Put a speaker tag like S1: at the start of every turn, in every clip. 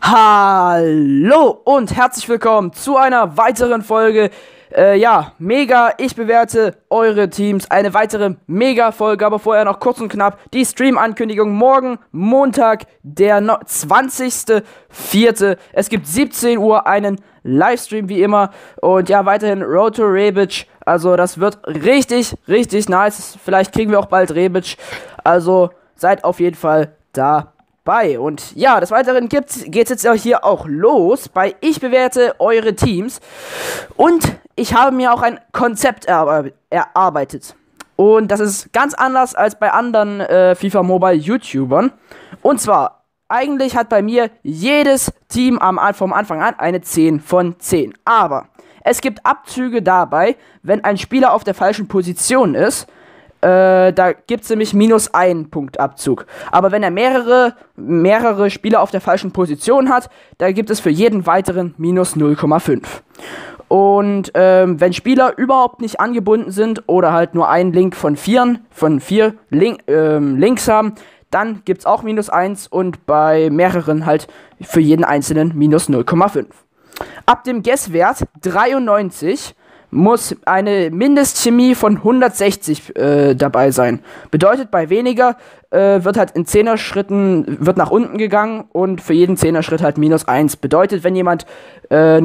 S1: Hallo und herzlich willkommen zu einer weiteren Folge. Mega, ich bewerte eure Teams. Eine weitere Mega-Folge, aber vorher noch kurz und knapp die Stream-Ankündigung. Morgen, Montag, der 20.04. Es gibt 17 Uhr einen Livestream wie immer. Und ja, weiterhin Road to Rebic. Also das wird richtig, richtig nice. Vielleicht kriegen wir auch bald Rebic. Also seid auf jeden Fall da. Und ja, des Weiteren geht's jetzt hier auch los bei Ich bewerte eure Teams. Und ich habe mir auch ein Konzept erarbeitet. Und das ist ganz anders als bei anderen FIFA Mobile YouTubern. Und zwar, eigentlich hat bei mir jedes Team vom Anfang an eine 10 von 10. Aber es gibt Abzüge dabei, wenn ein Spieler auf der falschen Position ist. Da gibt es nämlich -1 Punkt Abzug. Aber wenn er mehrere Spieler auf der falschen Position hat, da gibt es für jeden weiteren -0,5. Und wenn Spieler überhaupt nicht angebunden sind oder halt nur einen Link von vier Links haben, dann gibt es auch -1 und bei mehreren halt für jeden einzelnen -0,5. Ab dem Guesswert 93 muss eine Mindestchemie von 160 dabei sein. Bedeutet, bei weniger wird halt in 10er Schritten nach unten gegangen und für jeden 10er Schritt halt -1. Bedeutet, wenn jemand eine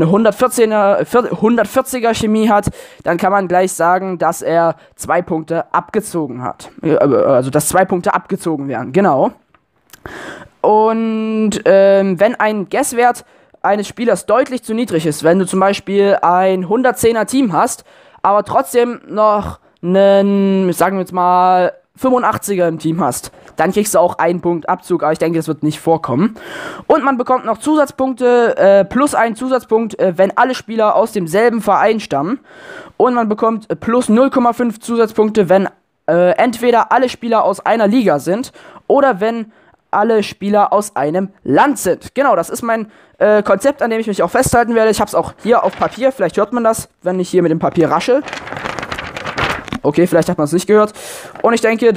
S1: 140er Chemie hat, dann kann man gleich sagen, dass er 2 Punkte abgezogen hat. Also, dass 2 Punkte abgezogen werden, genau. Und wenn ein Guesswert eines Spielers deutlich zu niedrig ist, wenn du zum Beispiel ein 110er Team hast, aber trotzdem noch einen, sagen wir jetzt mal, 85er im Team hast, dann kriegst du auch einen Punkt Abzug, aber ich denke, das wird nicht vorkommen. Und man bekommt noch Zusatzpunkte, plus einen Zusatzpunkt, wenn alle Spieler aus demselben Verein stammen. Und man bekommt plus 0,5 Zusatzpunkte, wenn entweder alle Spieler aus einer Liga sind oder wenn alle Spieler aus einem Land sind. Genau, das ist mein Konzept, an dem ich mich auch festhalten werde. Ich habe es auch hier auf Papier. Vielleicht hört man das, wenn ich hier mit dem Papier rasche. Okay, vielleicht hat man es nicht gehört. Und ich denke,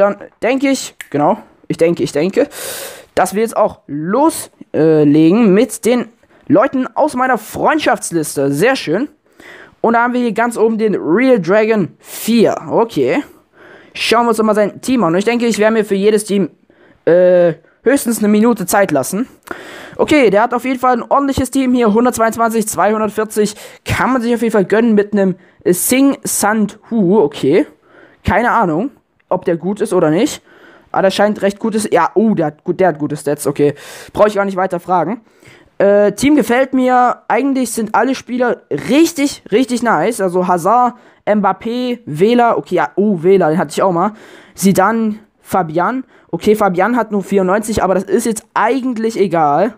S1: dass wir jetzt auch loslegen mit den Leuten aus meiner Freundschaftsliste. Sehr schön. Und da haben wir hier ganz oben den Real Dragon 4. Okay. Schauen wir uns doch mal sein Team an. Und ich denke, ich werde mir für jedes Team höchstens eine Minute Zeit lassen. Okay, der hat auf jeden Fall ein ordentliches Team hier. 122, 240. Kann man sich auf jeden Fall gönnen mit einem Sing Sand Hu. Okay. Keine Ahnung, ob der gut ist oder nicht. Aber der scheint recht gutes. Ja, der hat gute Stats. Okay. Brauche ich gar nicht weiter fragen. Team gefällt mir. Eigentlich sind alle Spieler richtig, richtig nice. Also Hazard, Mbappé, Vela. Okay, ja, Vela, den hatte ich auch mal. Zidane, Fabian. Okay, Fabian hat nur 94, aber das ist jetzt eigentlich egal.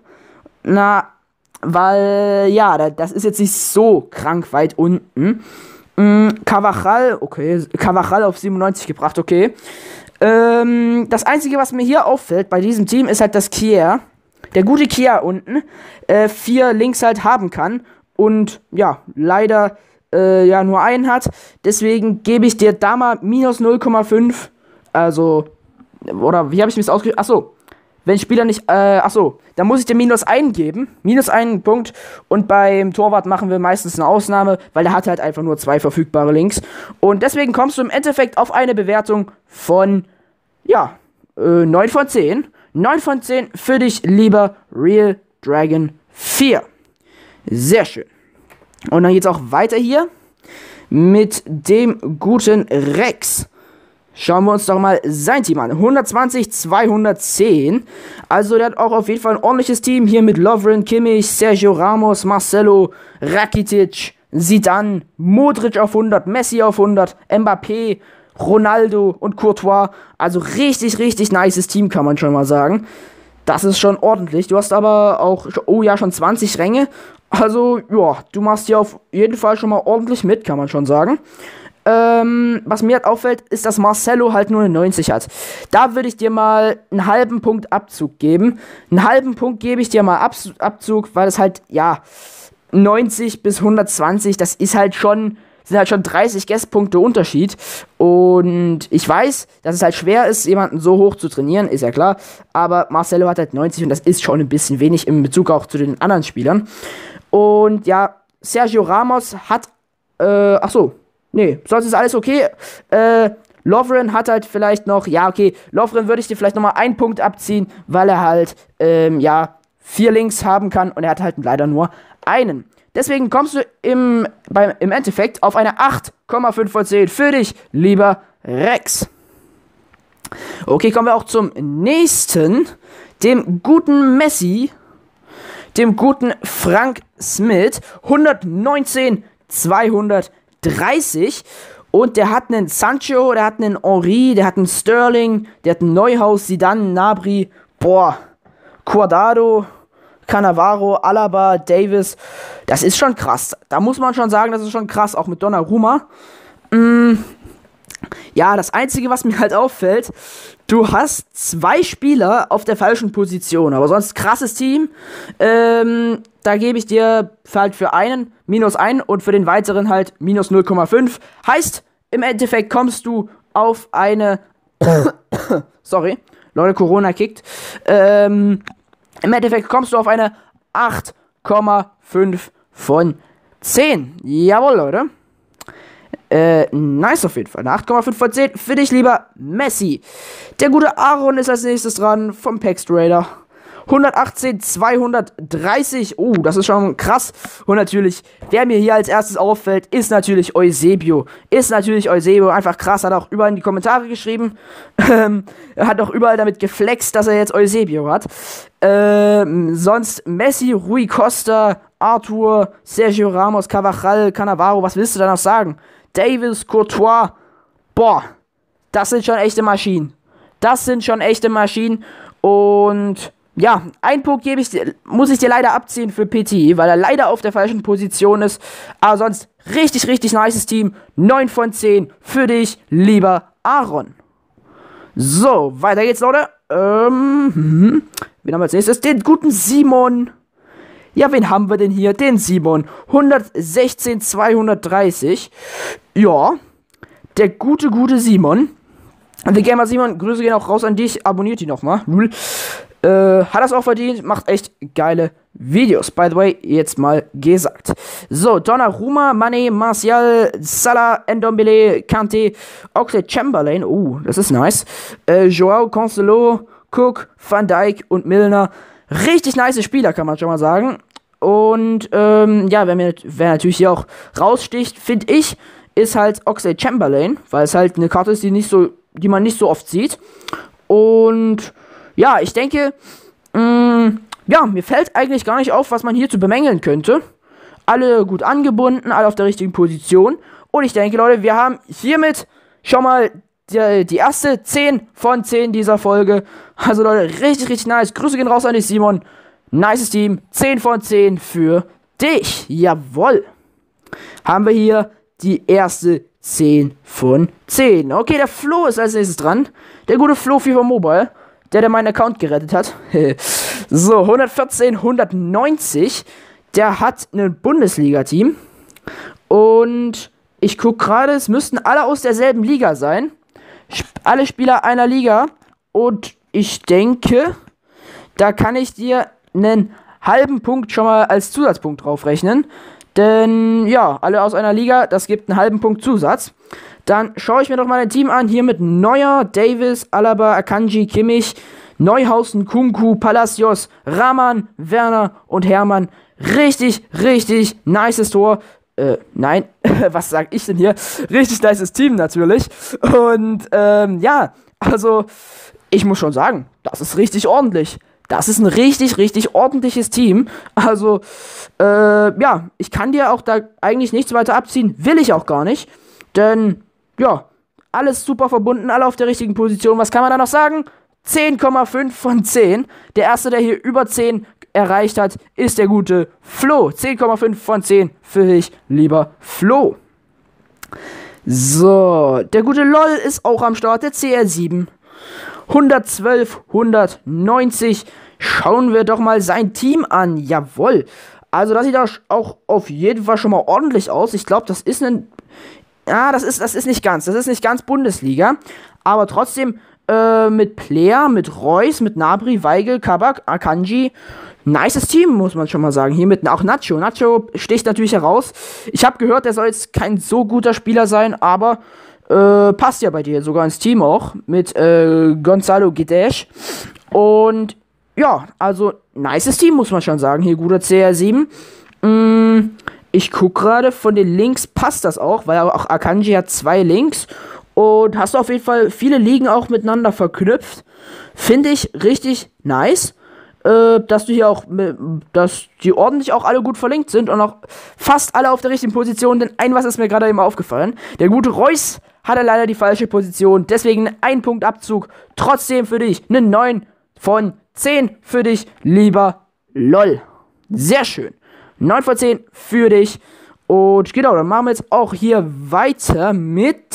S1: Weil, ja, das ist jetzt nicht so krank weit unten. Carvajal auf 97 gebracht, okay. Das Einzige, was mir hier auffällt bei diesem Team, ist halt, dass Kier, der gute Kier unten, 4 Links halt haben kann. Und, ja, leider, nur einen hat. Deswegen gebe ich dir da mal -0,5. Also, oder wie habe ich mir das ausgeschrieben? Achso, wenn Spieler nicht, dann muss ich dir -1 geben. -1 Punkt. Und beim Torwart machen wir meistens eine Ausnahme, weil der hat halt einfach nur 2 verfügbare Links. Und deswegen kommst du im Endeffekt auf eine Bewertung von, 9 von 10. 9 von 10 für dich, lieber Real Dragon 4. Sehr schön. Und dann geht's auch weiter hier mit dem guten Rex. Schauen wir uns doch mal sein Team an. 120, 210. Also der hat auch auf jeden Fall ein ordentliches Team. Hier mit Lovren, Kimmich, Sergio Ramos, Marcelo, Rakitic, Zidane, Modric auf 100, Messi auf 100, Mbappé, Ronaldo und Courtois. Also richtig, richtig nices Team, kann man schon mal sagen. Das ist schon ordentlich. Du hast aber auch, schon 20 Ränge. Also, ja, du machst hier auf jeden Fall schon mal ordentlich mit, kann man schon sagen. Was mir halt auffällt, ist, dass Marcelo halt nur eine 90 hat. Da würde ich dir mal einen halben Punkt Abzug geben. Einen halben Punkt gebe ich dir mal Abzug, weil es halt, 90 bis 120, das ist halt schon sind halt schon 30 Guestpunkte Unterschied. Und ich weiß, dass es halt schwer ist, jemanden so hoch zu trainieren, ist ja klar. Aber Marcelo hat halt 90 und das ist schon ein bisschen wenig in Bezug auch zu den anderen Spielern. Und ja, Sergio Ramos hat, sonst ist alles okay. Lovren hat halt vielleicht noch, Lovren würde ich dir vielleicht nochmal einen Punkt abziehen, weil er halt, 4 Links haben kann und er hat halt leider nur einen. Deswegen kommst du im Endeffekt auf eine 8,5 von 10 für dich, lieber Rex. Okay, kommen wir auch zum nächsten, dem guten Messi, dem guten Frank Smith, 119, 230. Und der hat einen Sancho, der hat einen Henry, der hat einen Sterling, der hat einen Neuhaus, Zidane, Gnabry, Cuadrado, Cannavaro, Alaba, Davis. Das ist schon krass. Da muss man schon sagen, das ist schon krass, auch mit Donnarumma. Ja, das Einzige, was mir halt auffällt, du hast 2 Spieler auf der falschen Position, aber sonst krasses Team. Da gebe ich dir halt für einen -1 und für den weiteren halt -0,5. Heißt, im Endeffekt kommst du auf eine sorry, Leute, Corona kickt. Im Endeffekt kommst du auf eine 8,5 von 10. Jawohl, Leute. Nice auf jeden Fall. Eine 8,5 von 10 für dich, lieber Messi. Der gute Aaron ist als nächstes dran vom Pax Trader. 118, 230. Oh, das ist schon krass. Und natürlich, wer mir hier als erstes auffällt, ist natürlich Eusebio. Einfach krass. Hat auch überall in die Kommentare geschrieben. Er hat auch überall damit geflext, dass er jetzt Eusebio hat. Sonst Messi, Rui Costa, Arthur, Sergio Ramos, Carvajal, Cannavaro. Was willst du da noch sagen? Davis, Courtois. Boah, das sind schon echte Maschinen. Und ja, einen Punkt muss ich dir leider abziehen für PT, weil er leider auf der falschen Position ist. Aber sonst richtig, richtig nices Team. 9 von 10 für dich, lieber Aaron. So, weiter geht's, Leute. Wen haben wir als nächstes? Den guten Simon. Ja, wen haben wir denn hier? Den Simon. 116, 230. Ja, der gute Simon. Und der Gamer Simon, Grüße gehen auch raus an dich. Abonniert ihn nochmal. Hat das auch verdient. Macht echt geile Videos. By the way, jetzt mal gesagt. So, Donnarumma, Mané, Martial, Salah, Ndombele, Kante, Oxlade-Chamberlain. Das ist nice. Joao Cancelo, Cook, Van Dijk und Milner. Richtig nice Spieler, kann man schon mal sagen. Und, wer natürlich hier auch raussticht, finde ich, ist halt Oxlade-Chamberlain, weil es halt eine Karte ist, die man nicht so oft sieht. Und, ja, ich denke, mir fällt eigentlich gar nicht auf, was man hier zu bemängeln könnte. Alle gut angebunden, alle auf der richtigen Position. Und ich denke, Leute, wir haben hiermit schon mal die erste 10 von 10 dieser Folge. Also Leute, richtig, richtig nice. Grüße gehen raus an dich, Simon. Nices Team. 10 von 10 für dich. Jawohl. Haben wir hier die erste 10 von 10. Okay, der Flo ist als nächstes dran. Der gute Flo FIFA Mobile. Der meinen Account gerettet hat. So, 114, 190. Der hat ein Bundesliga-Team. Und ich gucke gerade, es müssten alle aus derselben Liga sein. Alle Spieler einer Liga. Und ich denke, da kann ich dir einen halben Punkt schon mal als Zusatzpunkt draufrechnen. Denn, ja, alle aus einer Liga, das gibt einen halben Punkt Zusatz. Dann schaue ich mir doch mal ein Team an. Hier mit Neuer, Davis, Alaba, Akanji, Kimmich, Neuhausen, Kunku, Palacios, Rahman, Werner und Hermann. Richtig, richtig nices Tor. Nein, was sag ich denn hier? Richtig nices Team natürlich. Und, also, ich muss schon sagen, das ist richtig ordentlich. Das ist ein richtig, richtig ordentliches Team. Also, ich kann dir auch da eigentlich nichts weiter abziehen. Will ich auch gar nicht. Denn, ja, alles super verbunden, alle auf der richtigen Position. Was kann man da noch sagen? 10,5 von 10. Der erste, der hier über 10 erreicht hat, ist der gute Flo. 10,5 von 10 für dich, lieber Flo. So, der gute LOL ist auch am Start, der CR7. 112, 190. Schauen wir doch mal sein Team an. Jawohl. Also das sieht auch auf jeden Fall schon mal ordentlich aus. Ich glaube, das ist ein... Ja, das ist nicht ganz. Das ist nicht ganz Bundesliga. Aber trotzdem mit Player, mit Reus, mit Gnabry, Weigl, Kabak, Akanji. Nices Team, muss man schon mal sagen. Hier mit auch Nacho. Nacho sticht natürlich heraus. Ich habe gehört, er soll jetzt kein so guter Spieler sein, aber passt ja bei dir sogar ins Team auch. Mit Gonzalo Guedes. Und ja, also nices Team, muss man schon sagen. Hier guter CR7. Ich gucke gerade, von den Links passt das auch, weil auch Akanji hat 2 Links. Und hast du auf jeden Fall viele Ligen auch miteinander verknüpft. Finde ich richtig nice. Dass du hier auch, dass die ordentlich auch alle gut verlinkt sind und auch fast alle auf der richtigen Position, denn was ist mir gerade immer aufgefallen. Der gute Reus hatte leider die falsche Position, deswegen ein Punkt Abzug. Trotzdem für dich eine 9 von 10 für dich, lieber LOL. Sehr schön. 9 von 10 für dich. Und genau, dann machen wir jetzt auch hier weiter mit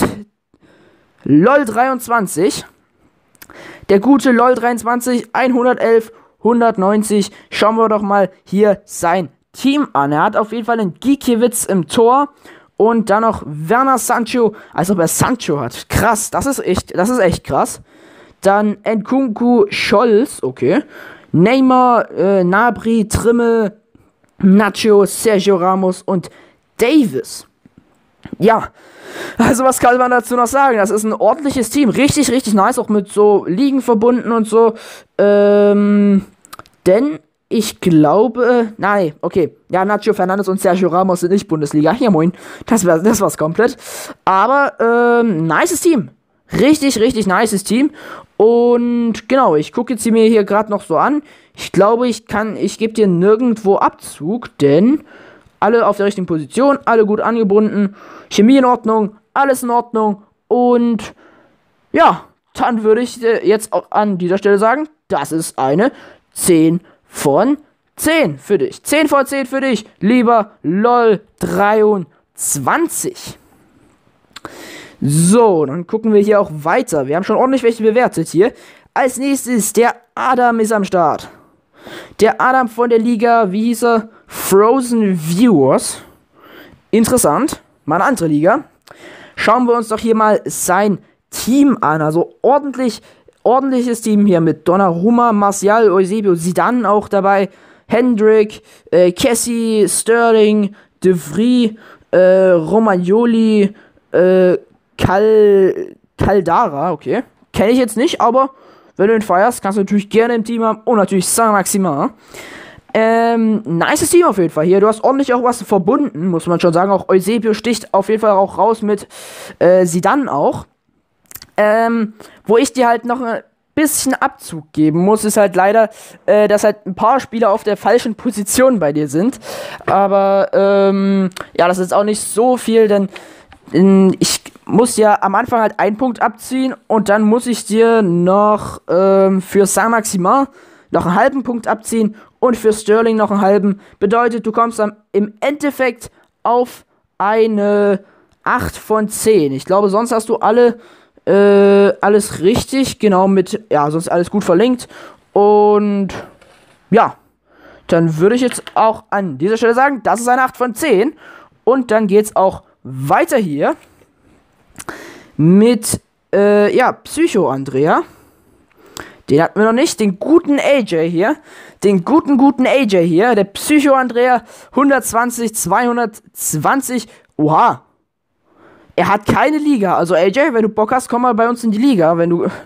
S1: LOL23. Der gute LOL23, 111, 190. Schauen wir doch mal hier sein Team an. Er hat auf jeden Fall einen Gikiewicz im Tor. Und dann noch Werner Sancho, als ob er Sancho hat. Krass, das ist echt krass. Dann Nkunku Scholz, okay. Neymar, Gnabry, Trimmel, Nacho, Sergio Ramos und Davis. Ja, also was kann man dazu noch sagen? Das ist ein ordentliches Team. Richtig, richtig nice, auch mit so Ligen verbunden und so. Denn ich glaube, nein, okay. Ja, Nacho Fernandes und Sergio Ramos sind nicht Bundesliga. Ja, moin. Das war's komplett. Aber, nices Team. Richtig, richtig nices Team. Und genau, ich gucke jetzt mir hier gerade noch so an. Ich glaube, ich gebe dir nirgendwo Abzug, denn alle auf der richtigen Position, alle gut angebunden, Chemie in Ordnung, alles in Ordnung. Und ja, dann würde ich jetzt auch an dieser Stelle sagen, das ist eine 10 von 10 für dich. 10 von 10 für dich, lieber LOL23. So, dann gucken wir hier auch weiter. Wir haben schon ordentlich welche bewertet hier. Als nächstes, der Adam ist am Start. Der Adam von der Liga, wie hieß er? Frozen Viewers. Interessant. Mal eine andere Liga. Schauen wir uns doch hier mal sein Team an. Also ordentliches Team hier mit Donnarumma, Martial, Eusebio, Zidane auch dabei. Hendrick, Kessie, Sterling, De Vries, Romagnoli, Caldara, okay. Kenne ich jetzt nicht, aber wenn du ihn feierst, kannst du natürlich gerne im Team haben. Und natürlich Saint-Maximin. Nices Team auf jeden Fall hier. Du hast ordentlich auch was verbunden, muss man schon sagen. Auch Eusebio sticht auf jeden Fall auch raus mit Zidane auch. Wo ich dir halt noch ein bisschen Abzug geben muss, ist halt leider, dass halt ein paar Spieler auf der falschen Position bei dir sind. Aber, ja, das ist auch nicht so viel, denn ich muss ja am Anfang halt einen Punkt abziehen und dann muss ich dir noch für Saint-Maximin noch einen halben Punkt abziehen und für Sterling noch einen halben. Bedeutet, du kommst dann im Endeffekt auf eine 8 von 10. Ich glaube, sonst hast du alles richtig, genau, sonst alles gut verlinkt. Und ja, dann würde ich jetzt auch an dieser Stelle sagen, das ist eine 8 von 10. Und dann geht's auch weiter hier mit, Psycho Andrea. Den hatten wir noch nicht. Den guten AJ hier. Den guten AJ hier. Der Psycho Andrea. 120, 220. Oha. Er hat keine Liga. Also AJ, wenn du Bock hast, komm mal bei uns in die Liga. Wenn du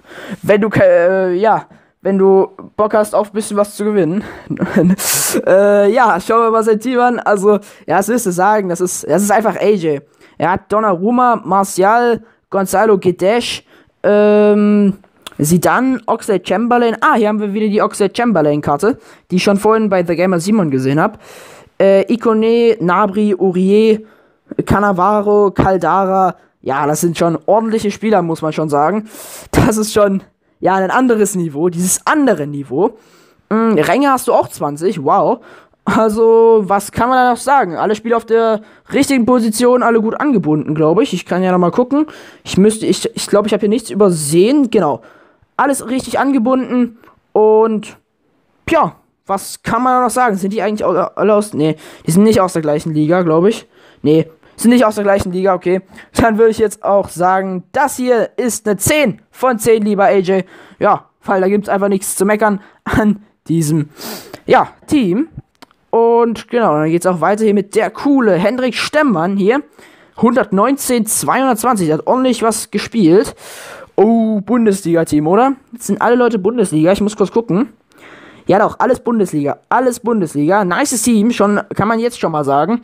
S1: Bock hast, auf ein bisschen was zu gewinnen. Ja, schauen wir mal sein Team an. Also, ja, was willst du sagen? Das ist einfach AJ. Er hat Donnarumma, Martial, Gonzalo Guedes, Zidane, Oxlade-Chamberlain. Hier haben wir wieder die Oxlade-Chamberlain-Karte, die ich schon vorhin bei The Gamer Simon gesehen habe. Ikone, Gnabry, Aurier, Cannavaro, Caldara. Ja, das sind schon ordentliche Spieler, muss man schon sagen. Das ist schon, ja, ein anderes Niveau, dieses andere Niveau. Ränge hast du auch 20, wow. Also, was kann man da noch sagen? Alle Spieler auf der richtigen Position, alle gut angebunden, glaube ich. Ich kann ja noch mal gucken. Ich glaube, ich habe hier nichts übersehen. Genau. Alles richtig angebunden. Und, ja, was kann man noch sagen? Sind die eigentlich alle aus... Nee, die sind nicht aus der gleichen Liga, glaube ich. Nee, sind nicht aus der gleichen Liga, okay. Dann würde ich jetzt auch sagen, das hier ist eine 10 von 10, lieber AJ. Ja, weil da gibt es einfach nichts zu meckern an diesem, ja, Team. Und genau, dann geht es auch weiter hier mit der coole Hendrik Stemmmann hier. 119, 220, der hat ordentlich was gespielt. Oh, Bundesliga-Team, oder? Jetzt sind alle Leute Bundesliga, ich muss kurz gucken. Ja doch, alles Bundesliga, alles Bundesliga. Nices Team, schon, kann man jetzt schon mal sagen.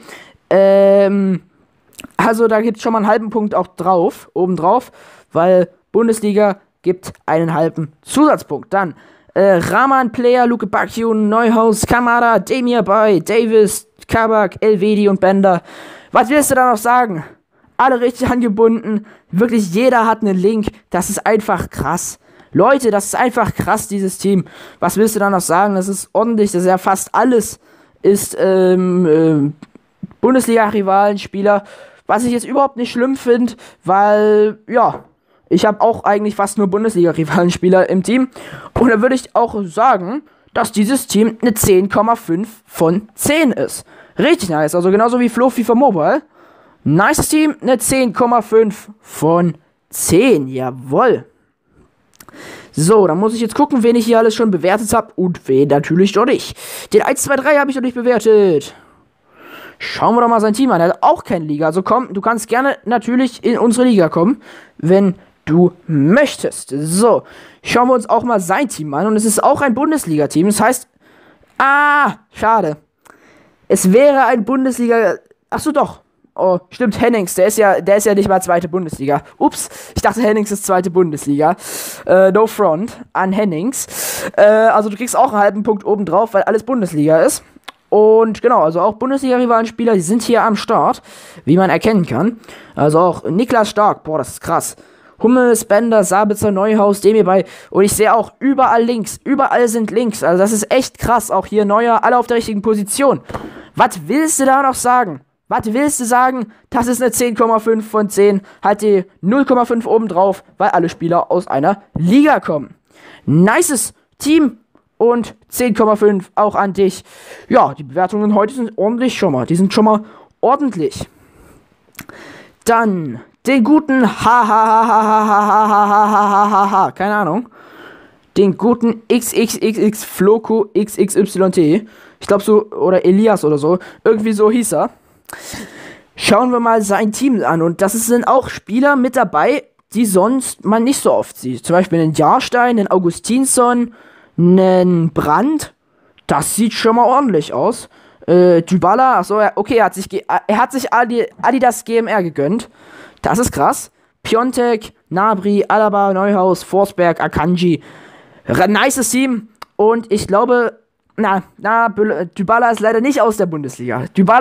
S1: Also da gibt es schon mal einen halben Punkt auch drauf, obendrauf, weil Bundesliga gibt einen halben Zusatzpunkt. Dann Rahman, Player, Luke Bacchio, Neuhaus, Kamada, Demir Bay, Davis, Kabak, Elvedi und Bender. Was willst du da noch sagen? Alle richtig angebunden. Wirklich jeder hat einen Link. Das ist einfach krass. Leute, das ist einfach krass, dieses Team. Was willst du da noch sagen? Das ist ordentlich. Das ist ja fast alles. Ist Bundesliga-Rivalenspieler. Was ich jetzt überhaupt nicht schlimm finde, weil, ja, ich habe auch eigentlich fast nur Bundesliga-Rivalenspieler im Team. Und da würde ich auch sagen, dass dieses Team eine 10,5 von 10 ist. Richtig nice. Also genauso wie Flo FIFA Mobile. Nice Team, eine 10,5 von 10. Jawohl. So, dann muss ich jetzt gucken, wen ich hier alles schon bewertet habe. Und wen natürlich noch nicht. Den 1, 2, 3 habe ich noch nicht bewertet. Schauen wir doch mal sein Team an. Er hat auch keine Liga. Also komm, du kannst gerne natürlich in unsere Liga kommen, wenn du möchtest. So, schauen wir uns auch mal sein Team an. Und es ist auch ein Bundesliga-Team. Das heißt, schade. Es wäre ein Bundesliga... Achso, doch. Oh, stimmt, Hennings, der ist ja nicht mal zweite Bundesliga. Ups, ich dachte, Hennings ist zweite Bundesliga. No front an Hennings. Also du kriegst auch einen halben Punkt oben drauf, weil alles Bundesliga ist. Und genau, also auch Bundesliga-Rivalenspieler, die sind hier am Start, wie man erkennen kann. Also auch Niklas Stark, boah, das ist krass. Hummels, Bender, Sabitzer, Neuhaus, Demir Bay. Und ich sehe auch überall Links. Überall sind Links. Also das ist echt krass. Auch hier Neuer, alle auf der richtigen Position. Was willst du da noch sagen? Was willst du sagen? Das ist eine 10,5 von 10. Halt die 0,5 oben drauf, weil alle Spieler aus einer Liga kommen. Nices Team und 10,5 auch an dich. Ja, die Bewertungen heute sind ordentlich schon mal. Die sind schon mal ordentlich. Dann den guten keine Ahnung. Den guten XXXX Floco XXYT. Ich glaube so, oder Elias oder so. Irgendwie so hieß er. Schauen wir mal sein Team an. Und das sind auch Spieler mit dabei, die sonst man nicht so oft sieht. Zum Beispiel einen Jahrstein, einen Augustinsson, einen Brandt. Das sieht schon mal ordentlich aus. Dybala, achso, okay, er hat sich Adidas GMR gegönnt. Das ist krass. Piontek, Gnabry, Alaba, Neuhaus, Forsberg, Akanji. Nices Team. Und ich glaube, Dybala ist leider nicht aus der Bundesliga.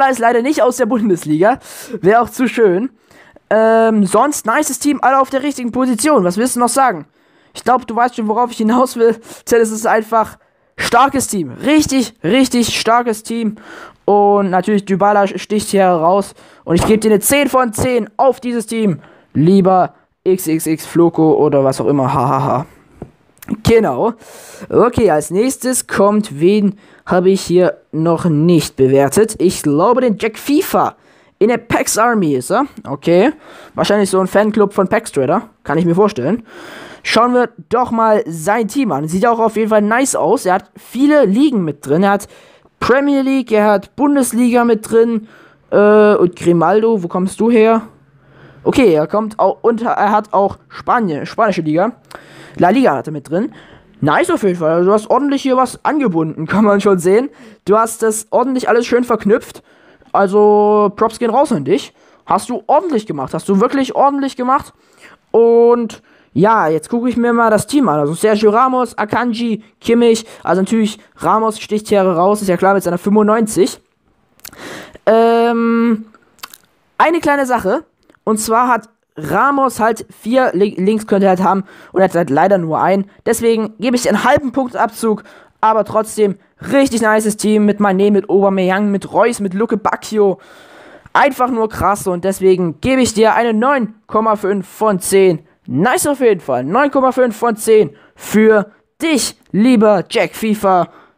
S1: Wäre auch zu schön. Sonst nices Team, alle auf der richtigen Position. Was willst du noch sagen? Ich glaube, du weißt schon, worauf ich hinaus will. Es ist einfach starkes Team. Richtig, richtig starkes Team. Und natürlich Dybala sticht hier heraus. Und ich gebe dir eine 10 von 10 auf dieses Team. Lieber XXX Floco oder was auch immer. Hahaha. Genau. Okay, als nächstes kommt, wen habe ich hier noch nicht bewertet? Ich glaube, den Jack FIFA. In der PAX Army ist er. Okay. Wahrscheinlich so ein Fanclub von PAX Trader. Kann ich mir vorstellen. Schauen wir doch mal sein Team an. Sieht auch auf jeden Fall nice aus. Er hat viele Ligen mit drin. Er hat Premier League, er hat Bundesliga mit drin. Und Grimaldo, wo kommst du her? Okay, er kommt auch, und er hat auch spanische Liga. La Liga hat er mit drin. Nice auf jeden Fall. Also du hast ordentlich hier was angebunden, kann man schon sehen. Du hast das ordentlich alles schön verknüpft. Also Props gehen raus an dich. Hast du ordentlich gemacht. Hast du wirklich ordentlich gemacht. Und ja, jetzt gucke ich mir mal das Team an. Also Sergio Ramos, Akanji, Kimmich. Also natürlich Ramos sticht hier raus. Ist ja klar mit seiner 95. Eine kleine Sache. Und zwar hat Ramos halt 4 Links könnte er halt haben und er hat halt leider nur einen. Deswegen gebe ich einen halben Punktabzug, aber trotzdem richtig nices Team mit Mané, mit Aubameyang, mit Reus, mit Luke Bacchio. Einfach nur krass und deswegen gebe ich dir eine 9,5 von 10. Nice auf jeden Fall. 9,5 von 10 für dich, lieber Jack FIFA.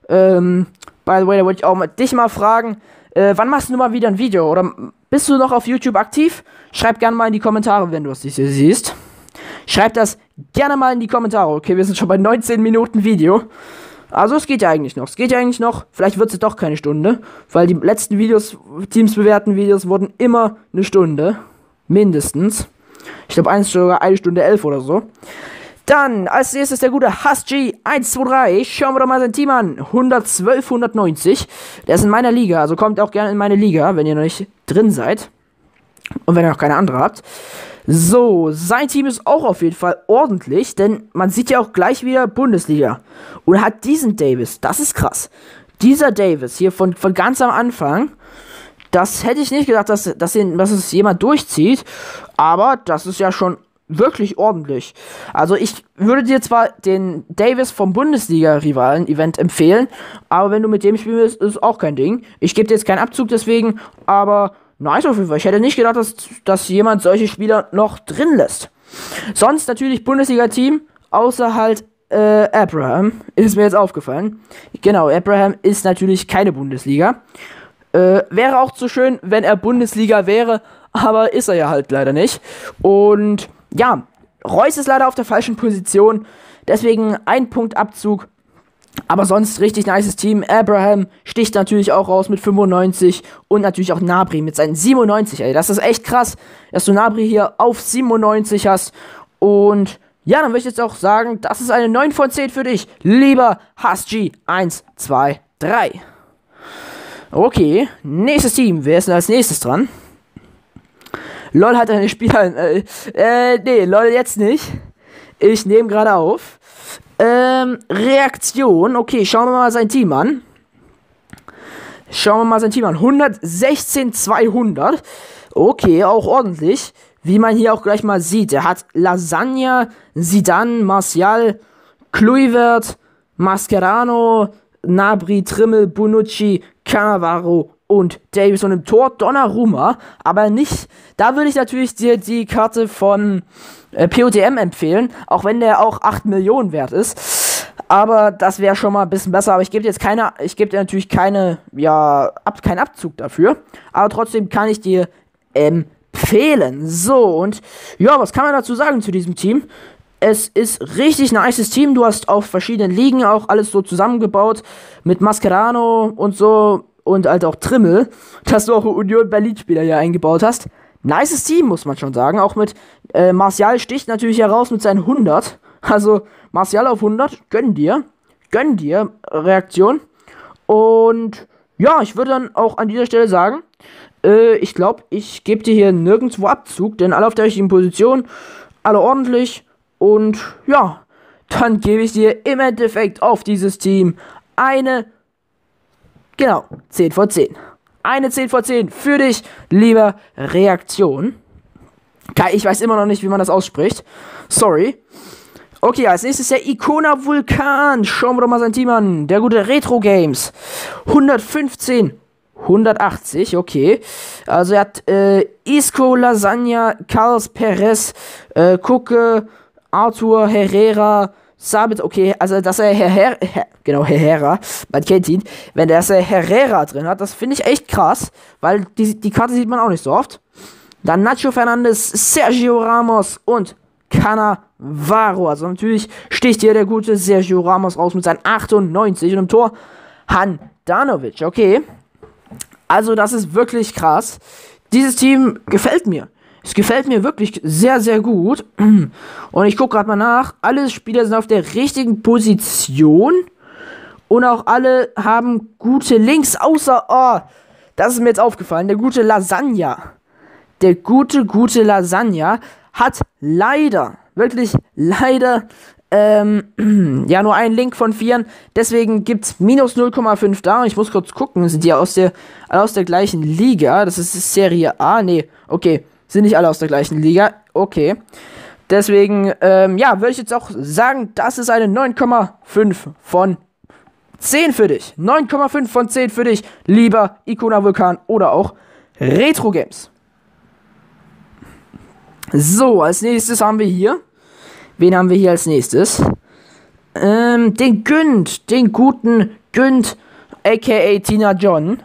S1: By the way, da wollte ich auch dich mal fragen, wann machst du mal wieder ein Video? Oder bist du noch auf YouTube aktiv? Schreib gerne mal in die Kommentare, wenn du es hier siehst. Schreib das gerne mal in die Kommentare. Okay, wir sind schon bei 19 Minuten Video. Also es geht ja eigentlich noch. Vielleicht wird es doch keine Stunde. Weil die letzten Videos, Teams bewerten Videos, wurden immer eine Stunde. Mindestens. Ich glaube, eins sogar 1 Stunde 11 oder so. Dann, als nächstes der gute HusG123. Schauen wir doch mal sein Team an. 112, 190. Der ist in meiner Liga. Also kommt auch gerne in meine Liga, wenn ihr noch nicht drin seid. Und wenn ihr noch keine andere habt. So, sein Team ist auch auf jeden Fall ordentlich. Denn man sieht ja auch gleich wieder Bundesliga. Und er hat diesen Davis. Das ist krass. Dieser Davis hier von ganz am Anfang. Das hätte ich nicht gedacht, dass es jemand durchzieht. Aber das ist ja schon wirklich ordentlich. Also ich würde dir zwar den Davis vom Bundesliga-Rivalen-Event empfehlen, aber wenn du mit dem spielen willst, ist auch kein Ding. Ich gebe dir jetzt keinen Abzug deswegen, aber nice auf jeden Fall. Ich hätte nicht gedacht, dass jemand solche Spieler noch drin lässt. Sonst natürlich Bundesliga-Team, außer halt Abraham, ist mir jetzt aufgefallen. Genau, Abraham ist natürlich keine Bundesliga. Wäre auch zu schön, wenn er Bundesliga wäre, aber ist er ja halt leider nicht. Und ja, Reus ist leider auf der falschen Position, deswegen ein Punkt Abzug. Aber sonst richtig nices Team. Abraham sticht natürlich auch raus mit 95 und natürlich auch Nabri mit seinen 97. Ey, das ist echt krass, dass du Nabri hier auf 97 hast. Und ja, dann würde ich jetzt auch sagen, das ist eine 9 von 10 für dich, lieber HusG 1, 2, 3. Okay, nächstes Team. Wer ist denn als nächstes dran? LOL hat eine Spieler. Nee, LOL jetzt nicht. Ich nehme gerade auf. Reaktion. Okay, schauen wir mal sein Team an. 116, 200. Okay, auch ordentlich. Wie man hier auch gleich mal sieht. Er hat Lasagna, Zidane, Martial, Kluivert, Mascherano, Nabri, Trimmel, Bonucci, Cannavaro und Davis und im Tor Donnarumma, aber nicht, da würde ich natürlich dir die Karte von POTM empfehlen, auch wenn der auch 8 Millionen wert ist, aber das wäre schon mal ein bisschen besser, aber ich gebe dir natürlich keinen Abzug dafür, aber trotzdem kann ich dir empfehlen. So, und ja, was kann man dazu sagen zu diesem Team? Es ist richtig nices Team. Du hast auf verschiedenen Ligen auch alles so zusammengebaut. Mit Mascherano und so. Und halt auch Trimmel. Dass du auch Union Berlin-Spieler hier eingebaut hast. Nices Team, muss man schon sagen. Auch mit Martial sticht natürlich heraus mit seinen 100. Also Martial auf 100. Gönn dir. Reaktion. Und ja, ich würde dann auch an dieser Stelle sagen, ich glaube, ich gebe dir hier nirgendwo Abzug. Denn alle auf der richtigen Position. Alle ordentlich. Und ja, dann gebe ich dir im Endeffekt auf dieses Team eine, 10 von 10. Eine 10 von 10 für dich, lieber Reaktion. Ich weiß immer noch nicht, wie man das ausspricht. Sorry. Okay, als nächstes der Icona Vulkan. Schauen wir doch mal sein Team an. Der gute Retro Games. 115, 180, okay. Also er hat Isco, Lasagna, Carlos Perez, Kucke, Arthur, Herrera, Sabit, okay, also dass er Herrera, man kennt ihn, wenn der Herrera drin hat, das finde ich echt krass, weil die Karte sieht man auch nicht so oft. Dann Nacho Fernandes, Sergio Ramos und Cannavaro, also natürlich sticht hier der gute Sergio Ramos raus mit seinen 98 und im Tor Handanovic, okay. Also das ist wirklich krass. Dieses Team gefällt mir. Es gefällt mir wirklich sehr, sehr gut. Und ich gucke gerade mal nach. Alle Spieler sind auf der richtigen Position. Und auch alle haben gute Links. Außer, das ist mir jetzt aufgefallen. Der gute Lasagna. Der gute Lasagna hat leider, wirklich leider, nur einen Link von 4. Deswegen gibt es minus 0,5 da. Ich muss kurz gucken. Sind die alle aus der gleichen Liga? Das ist Serie A. Nee, okay. Sind nicht alle aus der gleichen Liga. Okay. Deswegen, würde ich jetzt auch sagen, das ist eine 9,5 von 10 für dich. 9,5 von 10 für dich, lieber Icona Vulkan oder auch Retro Games. So, als nächstes haben wir hier. Wen haben wir hier als nächstes? Den guten Günd, a.k.a. Tina John.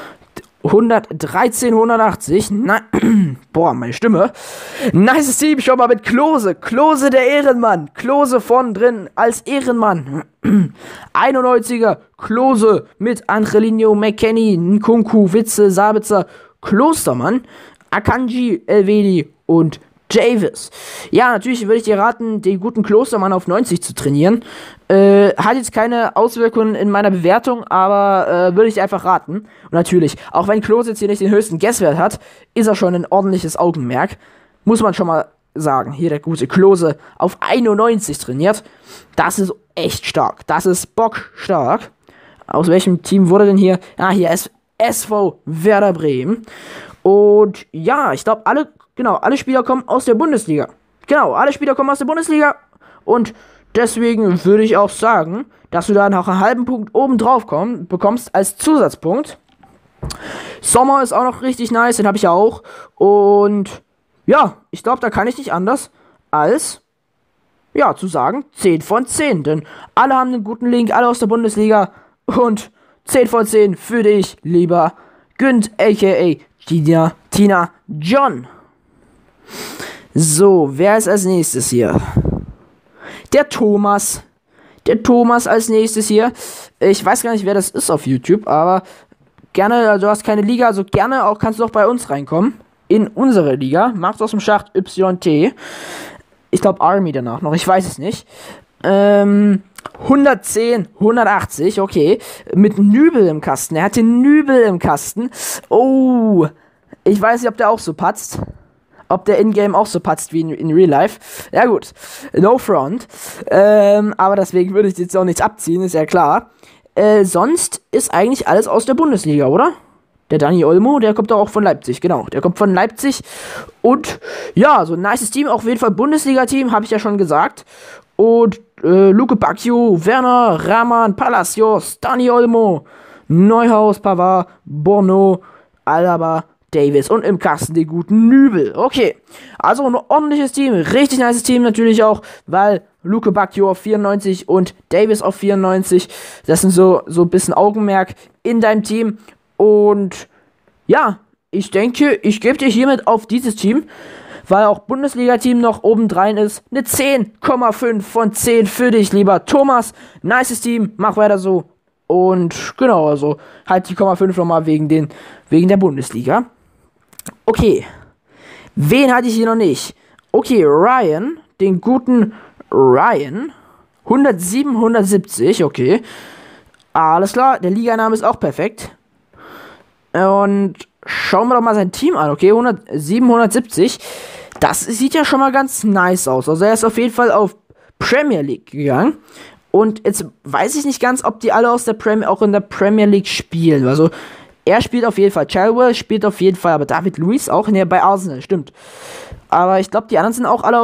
S1: 113, 180. Boah, meine Stimme. Nice Team, schon mal mit Klose. Klose der Ehrenmann. Klose von drin als Ehrenmann. 91er. Klose mit Angelino, McKenny, Nkunku, Witze, Sabitzer, Klostermann, Akanji, Elvedi und Davis. Ja, natürlich würde ich dir raten, den guten Klostermann auf 90 zu trainieren. Hat jetzt keine Auswirkungen in meiner Bewertung, aber würde ich einfach raten. Und natürlich, auch wenn Klose jetzt hier nicht den höchsten Guesswert hat, ist er schon ein ordentliches Augenmerk. Muss man schon mal sagen. Hier der gute Klose auf 91 trainiert. Das ist echt stark. Das ist bockstark. Aus welchem Team wurde denn hier? Ah, hier ist SV Werder Bremen. Und ja, ich glaube, alle Spieler kommen aus der Bundesliga. Genau, alle Spieler kommen aus der Bundesliga. Und deswegen würde ich auch sagen, dass du da noch einen halben Punkt oben drauf bekommst als Zusatzpunkt. Sommer ist auch noch richtig nice, den habe ich ja auch. Und ja, ich glaube, da kann ich nicht anders als ja, zu sagen 10 von 10. Denn alle haben einen guten Link, alle aus der Bundesliga. Und 10 von 10 für dich, lieber Günd, a.k.a. Tina John. So, wer ist als nächstes hier? Der Thomas. Der Thomas als nächstes hier. Ich weiß gar nicht, wer das ist auf YouTube, aber gerne, also du hast keine Liga, also gerne auch kannst du auch bei uns reinkommen. In unsere Liga. Macht aus dem Schacht YT. Ich glaube Army danach noch, ich weiß es nicht. 110, 180, okay. Mit Nübel im Kasten. Er hatte Nübel im Kasten. Oh, ich weiß nicht, ob der auch so patzt. Ob der Ingame auch so patzt wie in Real Life. Ja gut, no front. Aber deswegen würde ich jetzt auch nichts abziehen, ist ja klar. Sonst ist eigentlich alles aus der Bundesliga, oder? Der Dani Olmo, der kommt doch auch von Leipzig, genau. Der kommt von Leipzig. Und ja, so ein nices Team, auf jeden Fall Bundesliga-Team, habe ich ja schon gesagt. Und Luke Bacchio, Werner, Rahman, Palacios, Dani Olmo, Neuhaus, Pavard, Bono, Alaba, Davis und im Kasten den guten Nübel. Okay, also ein ordentliches Team, richtig nices Team natürlich auch, weil Luke Bacchio auf 94 und Davis auf 94, das sind so ein bisschen Augenmerk in deinem Team. Und ja, ich denke, ich gebe dir hiermit auf dieses Team, weil auch Bundesliga-Team noch obendrein ist, eine 10,5 von 10 für dich, lieber Thomas. Nices Team, mach weiter so. Und genau, also halt die 0,5 nochmal wegen der Bundesliga. Okay, wen hatte ich hier noch nicht? Okay, Ryan, den guten Ryan, 107, 170, okay. Alles klar, der Liganame ist auch perfekt. Und schauen wir doch mal sein Team an, okay, 107, 170. Das sieht ja schon mal ganz nice aus. Also er ist auf jeden Fall auf Premier League gegangen. Und jetzt weiß ich nicht ganz, ob die alle auch in der Premier League spielen. Also er spielt auf jeden Fall, Chilwell spielt auf jeden Fall, aber David Luiz auch bei Arsenal, stimmt. Aber ich glaube, die anderen sind auch alle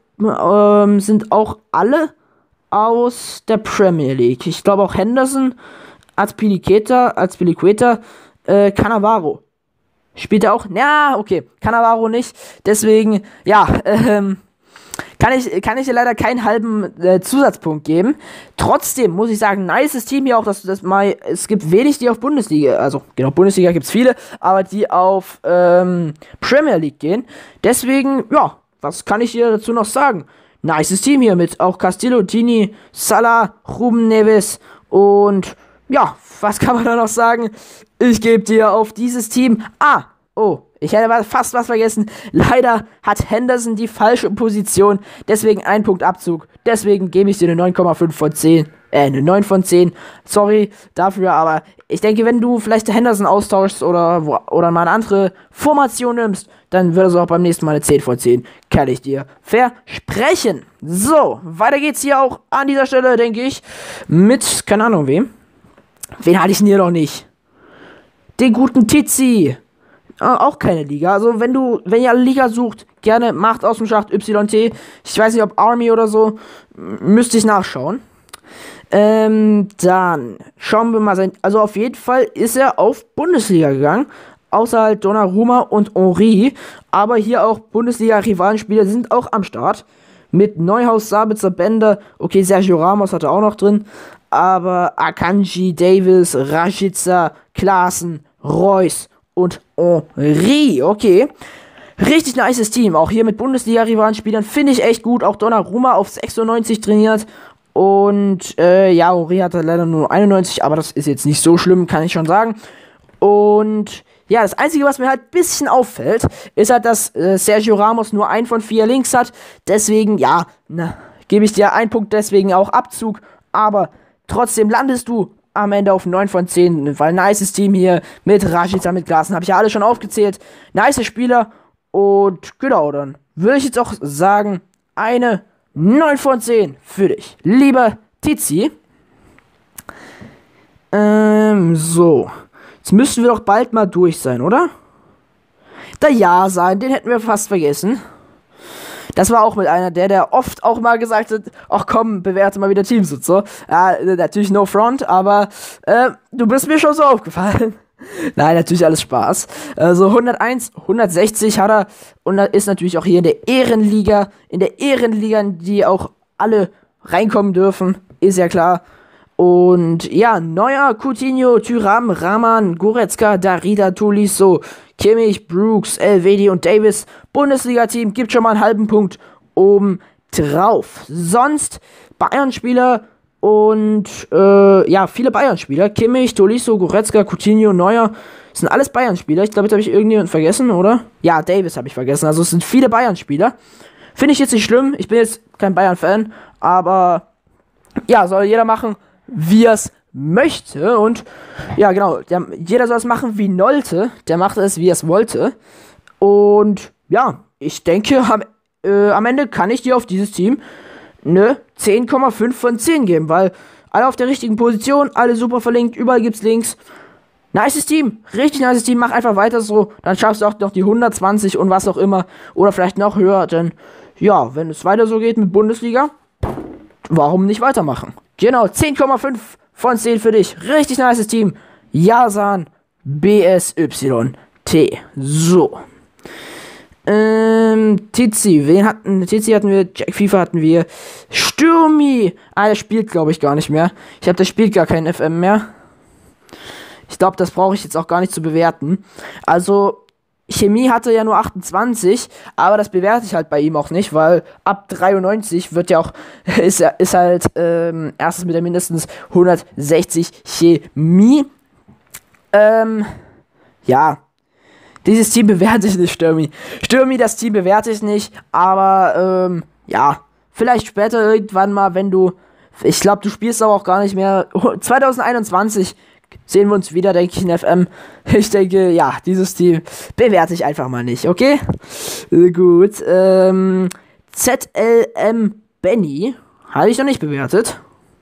S1: aus der Premier League. Ich glaube auch Henderson, Azpilicueta, Cannavaro. Spielt er auch? Ja, okay. Cannavaro nicht. Deswegen, ja, kann ich dir leider keinen halben Zusatzpunkt geben. Trotzdem muss ich sagen, nices Team hier auch, es gibt wenig, die auf Bundesliga, also genau, Bundesliga gibt es viele, aber die auf Premier League gehen. Deswegen, ja, was kann ich dir dazu noch sagen? Nices Team hier mit auch Castillo, Tini, Salah, Ruben Neves und ja, was kann man da noch sagen? Ich gebe dir auf dieses Team. Ich hätte fast was vergessen. Leider hat Henderson die falsche Position. Deswegen ein Punkt Abzug. Deswegen gebe ich dir eine 9,5 von 10. Eine 9 von 10. Sorry dafür, aber ich denke, wenn du vielleicht Henderson austauschst oder mal eine andere Formation nimmst, dann wird es auch beim nächsten Mal eine 10 von 10. Kann ich dir versprechen. So, weiter geht's hier auch an dieser Stelle, denke ich, mit, keine Ahnung wem. Wen hatte ich denn hier noch nicht? Den guten Tizi. Auch keine Liga. Also wenn ihr eine Liga sucht, gerne macht aus dem Schacht YT. Ich weiß nicht, ob Army oder so. Müsste ich nachschauen. Dann schauen wir mal also auf jeden Fall ist er auf Bundesliga gegangen. Außer halt Donnarumma und Henry. Aber hier auch Bundesliga-Rivalenspieler sind auch am Start. Mit Neuhaus, Sabitzer, Bender. Okay, Sergio Ramos hat er auch noch drin. aber Akanji, Davis, Rashica, Klaassen, Reus und Henry. Okay. Richtig nices Team. Auch hier mit Bundesliga-Rivalen-Spielern finde ich echt gut. Auch Donnarumma auf 96 trainiert. Und ja, Henry hat leider nur 91, aber das ist jetzt nicht so schlimm, kann ich schon sagen. Und ja, das Einzige, was mir halt ein bisschen auffällt, ist halt, dass Sergio Ramos nur 1 von 4 Links hat. Deswegen, ja, gebe ich dir 1 Punkt, deswegen auch Abzug. Aber trotzdem landest du am Ende auf 9 von 10, weil nices Team hier mit Rashica, mit Klaassen, habe ich ja alle schon aufgezählt. Nice Spieler und genau, dann würde ich jetzt auch sagen, eine 9 von 10 für dich, lieber Tizi. So. Jetzt müssten wir doch bald mal durch sein, oder? Der Ja-Sein, den hätten wir fast vergessen. Das war auch mit einer, der oft auch mal gesagt hat, ach komm, bewerte mal wieder Teams und so. Ja, natürlich no front, aber du bist mir schon so aufgefallen. Nein, natürlich alles Spaß. Also 101, 160 hat er und ist natürlich auch hier in der Ehrenliga, in die auch alle reinkommen dürfen, ist ja klar. Und ja, Neuer, Coutinho, Thuram, Rahman, Goretzka, Darida, Tolisso, Kimmich, Brooks, Elvedi und Davis. Bundesliga-Team gibt schon mal einen halben Punkt oben drauf. Sonst Bayern-Spieler und ja, viele Bayern-Spieler. Kimmich, Tolisso, Goretzka, Coutinho, Neuer. Das sind alles Bayern-Spieler. Ich glaube, jetzt habe ich irgendjemanden vergessen, oder? Ja, Davis habe ich vergessen. Also es sind viele Bayern-Spieler. Finde ich jetzt nicht schlimm. Ich bin jetzt kein Bayern-Fan. Aber ja, soll jeder machen, wie er es möchte. Und ja, genau, jeder soll es machen wie Nolte. Der macht es, wie er es wollte. Und ja, ich denke, am Ende kann ich dir auf dieses Team eine 10,5 von 10 geben, weil alle auf der richtigen Position, alle super verlinkt, überall gibt's Links. Nices Team, richtig nices Team, mach einfach weiter so, dann schaffst du auch noch die 120 und was auch immer, oder vielleicht noch höher, denn ja, wenn es weiter so geht mit Bundesliga, warum nicht weitermachen? Genau, 10,5 von 10 für dich. Richtig nices Team. Yasan BSYT. So. Tizi hatten wir, Jack FIFA hatten wir. Stürmi. Ah, der spielt, glaube ich, gar nicht mehr. Ich habe, der spielt gar keinen FM mehr. Ich glaube, das brauche ich jetzt auch gar nicht zu bewerten. Also, Chemie hatte ja nur 28, aber das bewerte ich halt bei ihm auch nicht, weil ab 93 wird ja auch, ist halt erstes mit der mindestens 160 Chemie. Ja, dieses Team bewerte ich nicht, Stürmi. Stürmi, das Team bewerte ich nicht, aber ja, vielleicht später irgendwann mal, wenn du, ich glaube, du spielst aber auch gar nicht mehr, 2021 sehen wir uns wieder, denke ich, in FM. Ich denke, ja, dieses Team bewerte ich einfach mal nicht, okay? Gut, ZLM Benny habe ich noch nicht bewertet.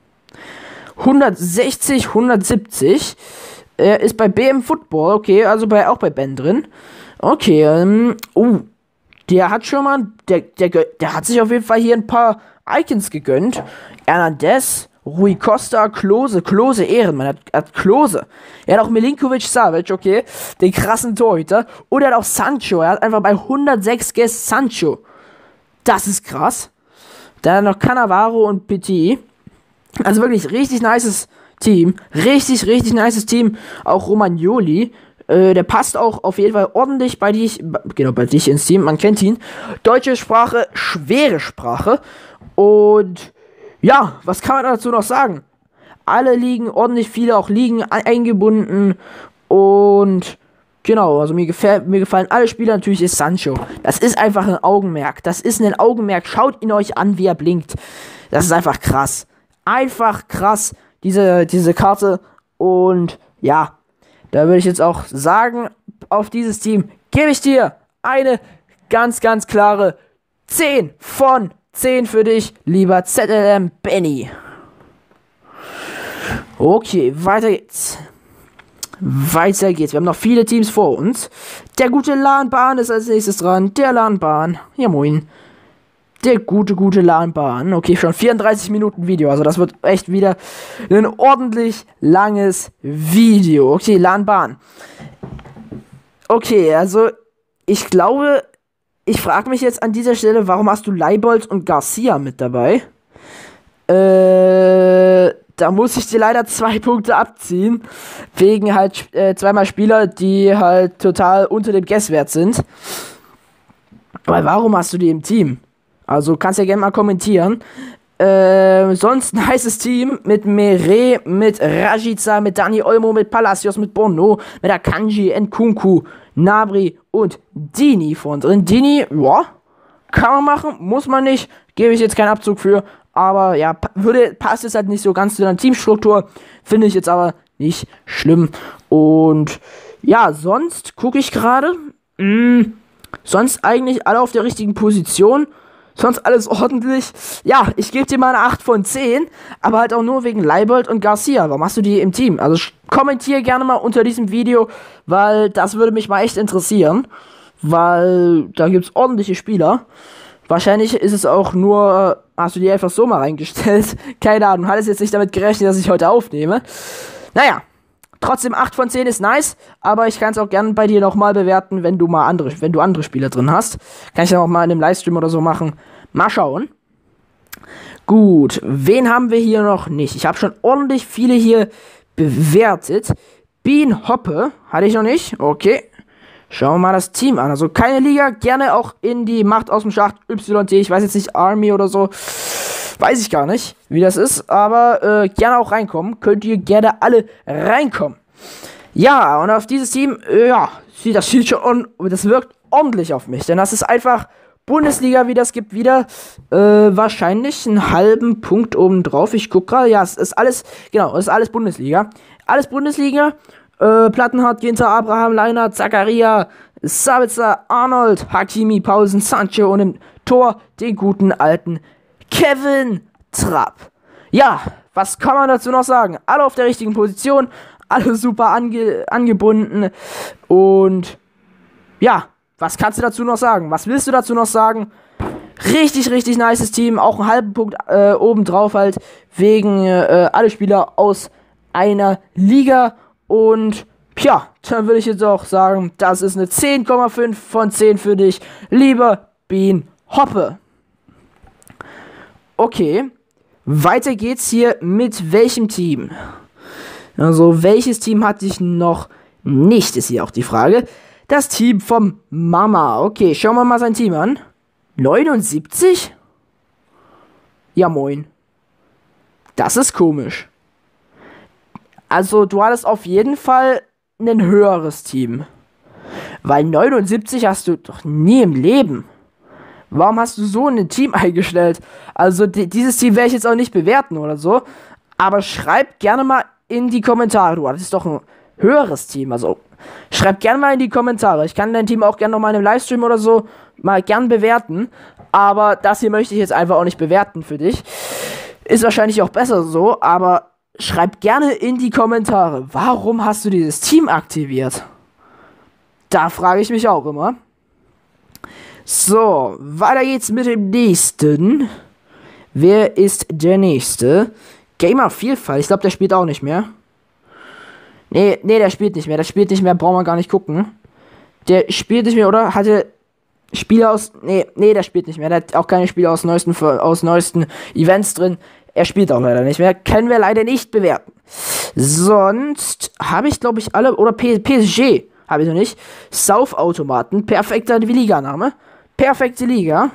S1: 160, 170. Er ist bei BM Football, okay, also auch bei Ben drin. Okay, der hat schon mal, der hat sich auf jeden Fall hier ein paar Icons gegönnt. Hernandez, Rui Costa, Klose Ehrenmann, hat Klose. Er hat auch Milinkovic-Savic, okay, den krassen Torhüter. Und er hat auch Sancho, er hat einfach bei 106 Guests Sancho. Das ist krass. Dann noch Cannavaro und Petit. Also wirklich richtig nices Team. Richtig nices Team. Auch Romagnoli. Der passt auch auf jeden Fall ordentlich bei dich ins Team. Man kennt ihn. Deutsche Sprache, schwere Sprache. Und ja, was kann man dazu noch sagen? Alle Ligen, ordentlich viele auch Ligen eingebunden. Und genau, also mir gefallen alle Spieler. Natürlich ist Sancho. Das ist einfach ein Augenmerk. Schaut ihn euch an, wie er blinkt. Das ist einfach krass. Einfach krass, diese Karte. Und ja, da würde ich jetzt auch sagen, auf dieses Team gebe ich dir eine ganz klare 10 von 10 für dich, lieber ZLM Benny. Okay, weiter geht's. Wir haben noch viele Teams vor uns. Der gute LAN-Bahn ist als nächstes dran. Der LAN-Bahn. Ja, moin. Der gute LAN-Bahn. Okay, schon 34 Minuten Video. Also das wird echt wieder ein ordentlich langes Video. Okay, LAN-Bahn. Okay, also ich glaube, ich frage mich jetzt an dieser Stelle, warum hast du Leibold und Garcia mit dabei? da muss ich dir leider 2 Punkte abziehen. Wegen halt zweimal Spieler, die halt total unter dem Guesswert sind. Weil warum hast du die im Team? Also kannst ja gerne mal kommentieren. Sonst ein heißes Team mit Mere, mit Rashica, mit Dani Olmo, mit Palacios, mit Bono, mit Akanji, Nkunku, Gnabry und Dini vorn drin. Dini, ja, kann man machen, muss man nicht, gebe ich jetzt keinen Abzug für, aber ja, passt es halt nicht so ganz zu deiner Teamstruktur, finde ich jetzt aber nicht schlimm. Und ja, sonst gucke ich gerade, sonst eigentlich alle auf der richtigen Position. Sonst alles ordentlich. Ja, ich gebe dir mal eine 8 von 10, aber halt auch nur wegen Leibold und Garcia. Warum hast du die im Team? Also kommentiere gerne mal unter diesem Video, weil das würde mich mal echt interessieren. Weil da gibt es ordentliche Spieler. Wahrscheinlich ist es auch nur, hast du die einfach so mal reingestellt. Keine Ahnung, hattest jetzt nicht damit gerechnet, dass ich heute aufnehme. Naja, trotzdem 8 von 10 ist nice, aber ich kann es auch gerne bei dir nochmal bewerten, wenn du andere Spieler drin hast. Kann ich dann auch mal in einem Livestream oder so machen. Mal schauen. Gut, wen haben wir hier noch nicht? Ich habe schon ordentlich viele hier bewertet. Bean Hoppe hatte ich noch nicht. Okay. Schauen wir mal das Team an. Also keine Liga, gerne auch in die Macht aus dem Schacht YT. Ich weiß jetzt nicht, Army oder so. Weiß ich gar nicht, wie das ist, aber gerne auch reinkommen. Könnt ihr gerne alle reinkommen. Ja, und auf dieses Team, ja, das wirkt ordentlich auf mich. Denn das ist einfach Bundesliga, wie das gibt, wieder wahrscheinlich einen halben Punkt oben drauf. Ich gucke gerade, ja, es ist alles, genau, es ist alles Bundesliga. Alles Bundesliga. Plattenhardt, Ginter, Abraham, Leinert, Zakaria, Sabitzer, Arnold, Hakimi, Paulsen, Sancho und im Tor den guten alten Kevin Trapp. Ja, was kann man dazu noch sagen? Alle auf der richtigen Position, alle super angebunden und ja, was kannst du dazu noch sagen? Was willst du dazu noch sagen? Richtig, richtig nices Team, auch einen halben Punkt obendrauf halt, wegen alle Spieler aus einer Liga und ja, dann würde ich jetzt auch sagen, das ist eine 10,5 von 10 für dich, lieber Bean Hoppe. Okay, weiter geht's hier mit welchem Team? Also, welches Team hatte ich noch nicht, ist hier auch die Frage. Das Team vom Mama. Okay, schauen wir mal sein Team an. 79? Ja, moin. Das ist komisch. Also, du hattest auf jeden Fall ein höheres Team. Weil 79 hast du doch nie im Leben. Warum hast du so ein Team eingestellt? Also, dieses Team werde ich jetzt auch nicht bewerten oder so. Aber schreib gerne mal in die Kommentare. Du hattest doch ein höheres Team. Also, schreib gerne mal in die Kommentare. Ich kann dein Team auch gerne noch mal in einem Livestream oder so mal gern bewerten. Aber das hier möchte ich jetzt einfach auch nicht bewerten für dich. Ist wahrscheinlich auch besser so, aber schreib gerne in die Kommentare, warum hast du dieses Team aktiviert? Da frage ich mich auch immer. So, weiter geht's mit dem nächsten. Wer ist der nächste? Gamer Vielfalt, ich glaube, der spielt auch nicht mehr. Nee, der spielt nicht mehr. Der spielt nicht mehr, brauchen wir gar nicht gucken. Der spielt nicht mehr, oder? Hatte Spieler aus... Nee, der spielt nicht mehr. Der hat auch keine Spieler aus neuesten Events drin. Er spielt auch leider nicht mehr. Können wir leider nicht bewerten. Sonst habe ich, glaube ich, alle... Oder PSG habe ich noch nicht. Saufautomaten. Perfekter Liga-Name. Perfekte Liga.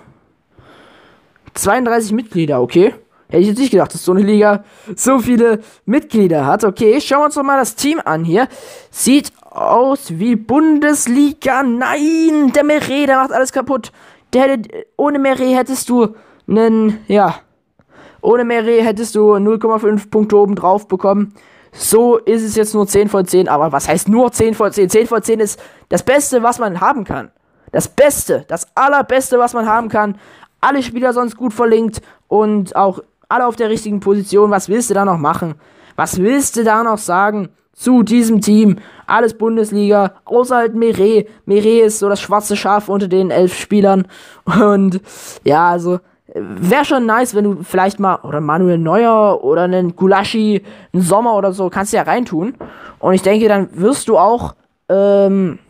S1: 32 Mitglieder, okay. Hätte ich jetzt nicht gedacht, dass so eine Liga so viele Mitglieder hat. Okay, schauen wir uns doch mal das Team an hier. Sieht aus wie Bundesliga. Nein, der Mere, der macht alles kaputt. Ohne Mere hättest du ohne Mere hättest du 0,5 Punkte oben drauf bekommen. So ist es jetzt nur 10 von 10. Aber was heißt nur 10 von 10? 10 von 10 ist das Beste, was man haben kann. Das Beste, das Allerbeste, was man haben kann. Alle Spieler sonst gut verlinkt und auch alle auf der richtigen Position. Was willst du da noch machen? Was willst du da noch sagen zu diesem Team? Alles Bundesliga, außer halt Mere. Mere ist so das schwarze Schaf unter den 11 Spielern. Und ja, also wäre schon nice, wenn du vielleicht mal, oder Manuel Neuer oder einen Gulaschi, einen Sommer oder so, kannst du ja reintun. Und ich denke, dann wirst du auch, beim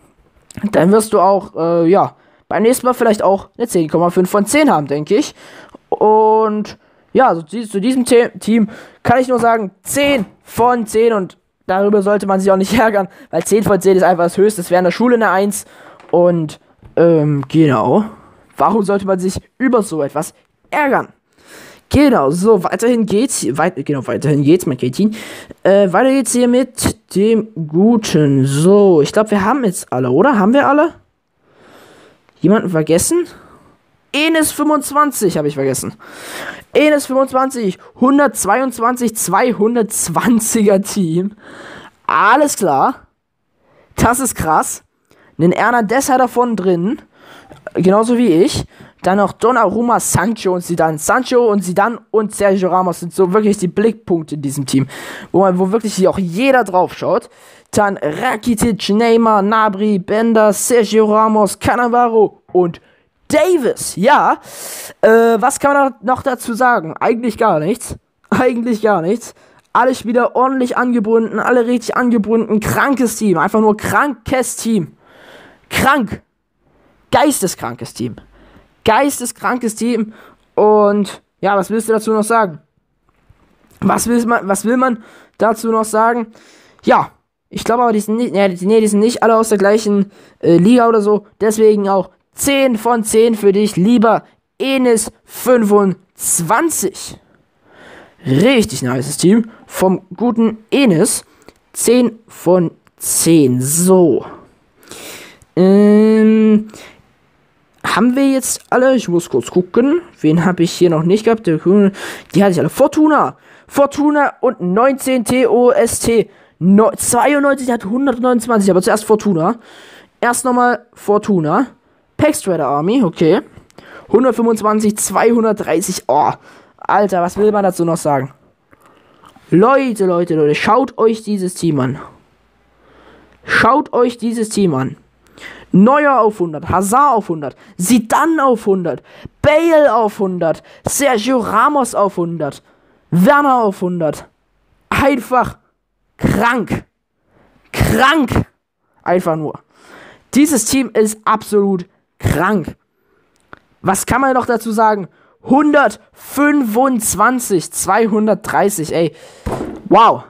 S1: nächsten Mal vielleicht auch eine 10,5 von 10 haben, denke ich. Und ja, also zu diesem Team kann ich nur sagen, 10 von 10 und darüber sollte man sich auch nicht ärgern, weil 10 von 10 ist einfach das Höchste. Das wäre in der Schule eine 1 und, genau. Warum sollte man sich über so etwas ärgern? Genau, so, weiterhin geht's, mein Katie. Weiter geht's hier mit dem Guten. So, ich glaube, wir haben jetzt alle, oder? Haben wir alle? Jemanden vergessen? Enes 25 habe ich vergessen. Enes 25, 122, 220er Team. Alles klar. Das ist krass. Einen Hernandez hat davon drin. Genauso wie ich. Dann noch Donnarumma, Sancho und Zidane. Sancho und Zidane und Sergio Ramos sind so wirklich die Blickpunkte in diesem Team. Wo wirklich hier auch jeder drauf schaut. Dann Rakitic, Neymar, Gnabry, Bender, Sergio Ramos, Cannavaro und Davis. Ja, was kann man noch dazu sagen? Eigentlich gar nichts. Eigentlich gar nichts. Alle Spieler ordentlich angebunden, alle richtig angebunden. Krankes Team. Einfach nur krankes Team. Krank. Geisteskrankes Team. Geisteskrankes Team. Und ja, was willst du dazu noch sagen? Was will man dazu noch sagen? Ja, ich glaube aber, die sind nicht alle aus der gleichen Liga oder so. Deswegen auch 10 von 10 für dich, lieber Enes 25. Richtig nices Team. Vom guten Enes. 10 von 10. So. Haben wir jetzt alle? Ich muss kurz gucken. Wen habe ich hier noch nicht gehabt? Die hatte ich alle. Fortuna und 19 TOST. 92 hat 129, aber zuerst Fortuna. Erst nochmal Fortuna. Packstrader Army, okay. 125, 230. Oh, Alter, was will man dazu noch sagen? Leute, schaut euch dieses Team an. Schaut euch dieses Team an. Neuer auf 100, Hazard auf 100, Zidane auf 100, Bale auf 100, Sergio Ramos auf 100, Werner auf 100. Einfach krank. Krank. Einfach nur. Dieses Team ist absolut krank. Was kann man noch dazu sagen? 125, 230, ey. Wow.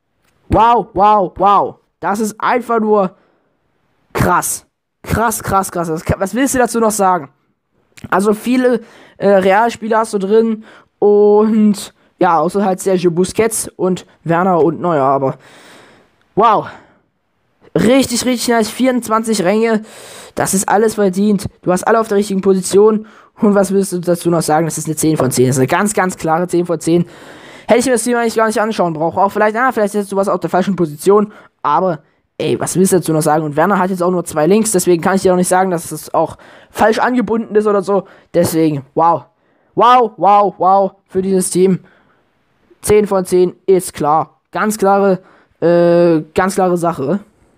S1: Wow. Das ist einfach nur krass. Krass. Was willst du dazu noch sagen? Also viele Realspieler hast du drin und ja, außer halt Sergio Busquets und Werner und Neuer, aber wow. Richtig nice, 24 Ränge, das ist alles verdient. Du hast alle auf der richtigen Position und was willst du dazu noch sagen? Das ist eine 10 von 10, das ist eine ganz klare 10 von 10. Hätte ich mir das Team eigentlich gar nicht anschauen brauchen. Auch vielleicht hättest du was auf der falschen Position, aber ey, was willst du dazu noch sagen? Und Werner hat jetzt auch nur 2 Links, deswegen kann ich dir auch nicht sagen, dass es auch falsch angebunden ist oder so. Deswegen, wow. Für dieses Team. 10 von 10 ist klar. Ganz klare Sache.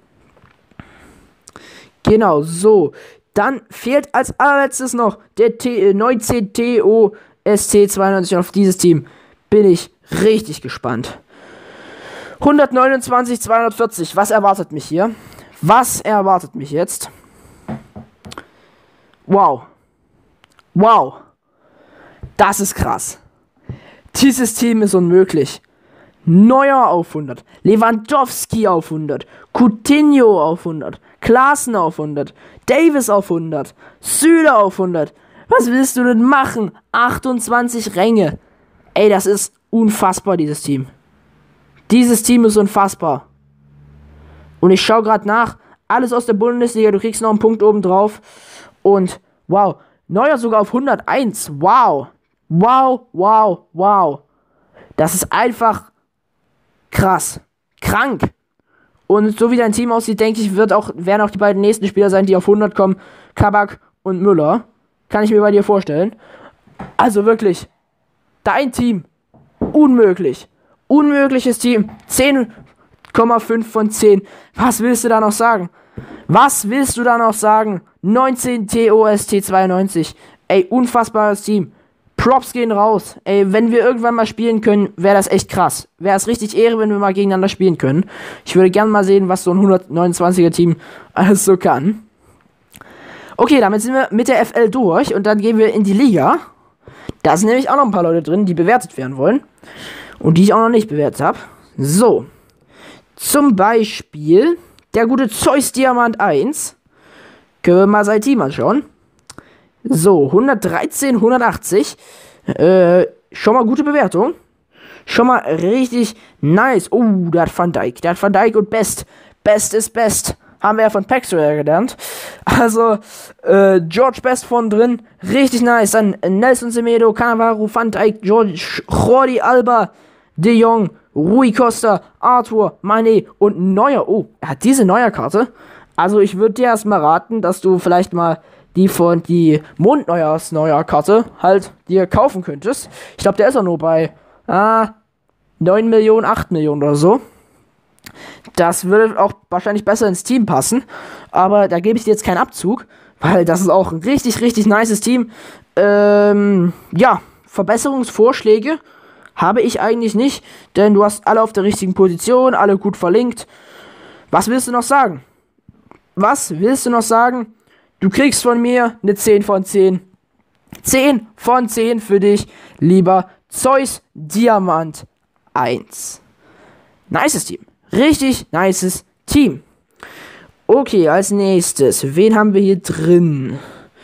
S1: Genau, so. Dann fehlt als allerletztes noch der 19 TOST 92 und auf dieses Team bin ich richtig gespannt. 129, 240. Was erwartet mich hier? Was erwartet mich jetzt? Wow. Das ist krass. Dieses Team ist unmöglich. Neuer auf 100. Lewandowski auf 100. Coutinho auf 100. Klaassen auf 100. Davis auf 100. Süle auf 100. Was willst du denn machen? 28 Ränge. Ey, das ist unfassbar, dieses Team. Dieses Team ist unfassbar. Und ich schaue gerade nach. Alles aus der Bundesliga. Du kriegst noch einen Punkt oben drauf. Und wow. Neuer sogar auf 101. Wow. Das ist einfach krass. Krank. Und so wie dein Team aussieht, denke ich, werden auch die beiden nächsten Spieler sein, die auf 100 kommen. Kabak und Müller. Kann ich mir bei dir vorstellen. Also wirklich. Dein Team. Unmöglich. Unmögliches Team. 10,5 von 10. Was willst du da noch sagen? 19 TOST 92. Ey, unfassbares Team. Props gehen raus. Ey, wenn wir irgendwann mal spielen können, wäre das echt krass. Wäre es richtig Ehre, wenn wir mal gegeneinander spielen können. Ich würde gerne mal sehen, was so ein 129er Team alles so kann. Okay, damit sind wir mit der FL durch und dann gehen wir in die Liga. Da sind nämlich auch noch ein paar Leute drin, die bewertet werden wollen. Und die ich auch noch nicht bewertet habe. So. Zum Beispiel der gute Zeus Diamant 1. Können wir mal sein Team anschauen. So, 113, 180. Schon mal gute Bewertung. Schon mal richtig nice. Oh, der hat Van Dijk. Der hat Van Dijk und Best. Best ist Best. Haben wir ja von Paxwell gelernt. Also, George Best von drin. Richtig nice. Dann Nelson Semedo, Cannavaro, Van Dijk, Jordi Alba, De Jong, Rui Costa, Arthur, Mané und Neuer. Oh, er hat diese Neuer-Karte. Also, ich würde dir erstmal raten, dass du vielleicht mal die Mondneujers-Neuer-Karte halt dir kaufen könntest. Ich glaube, der ist auch nur bei 9 Millionen, 8 Millionen oder so. Das würde auch wahrscheinlich besser ins Team passen. Aber da gebe ich dir jetzt keinen Abzug, weil das ist auch ein richtig, richtig nices Team. Ja, Verbesserungsvorschläge habe ich eigentlich nicht, denn du hast alle auf der richtigen Position, alle gut verlinkt. Was willst du noch sagen? Was willst du noch sagen? Du kriegst von mir eine 10 von 10. 10 von 10 für dich, lieber Zeus Diamant 1. Nices Team. Richtig nices Team. Okay, als nächstes. Wen haben wir hier drin?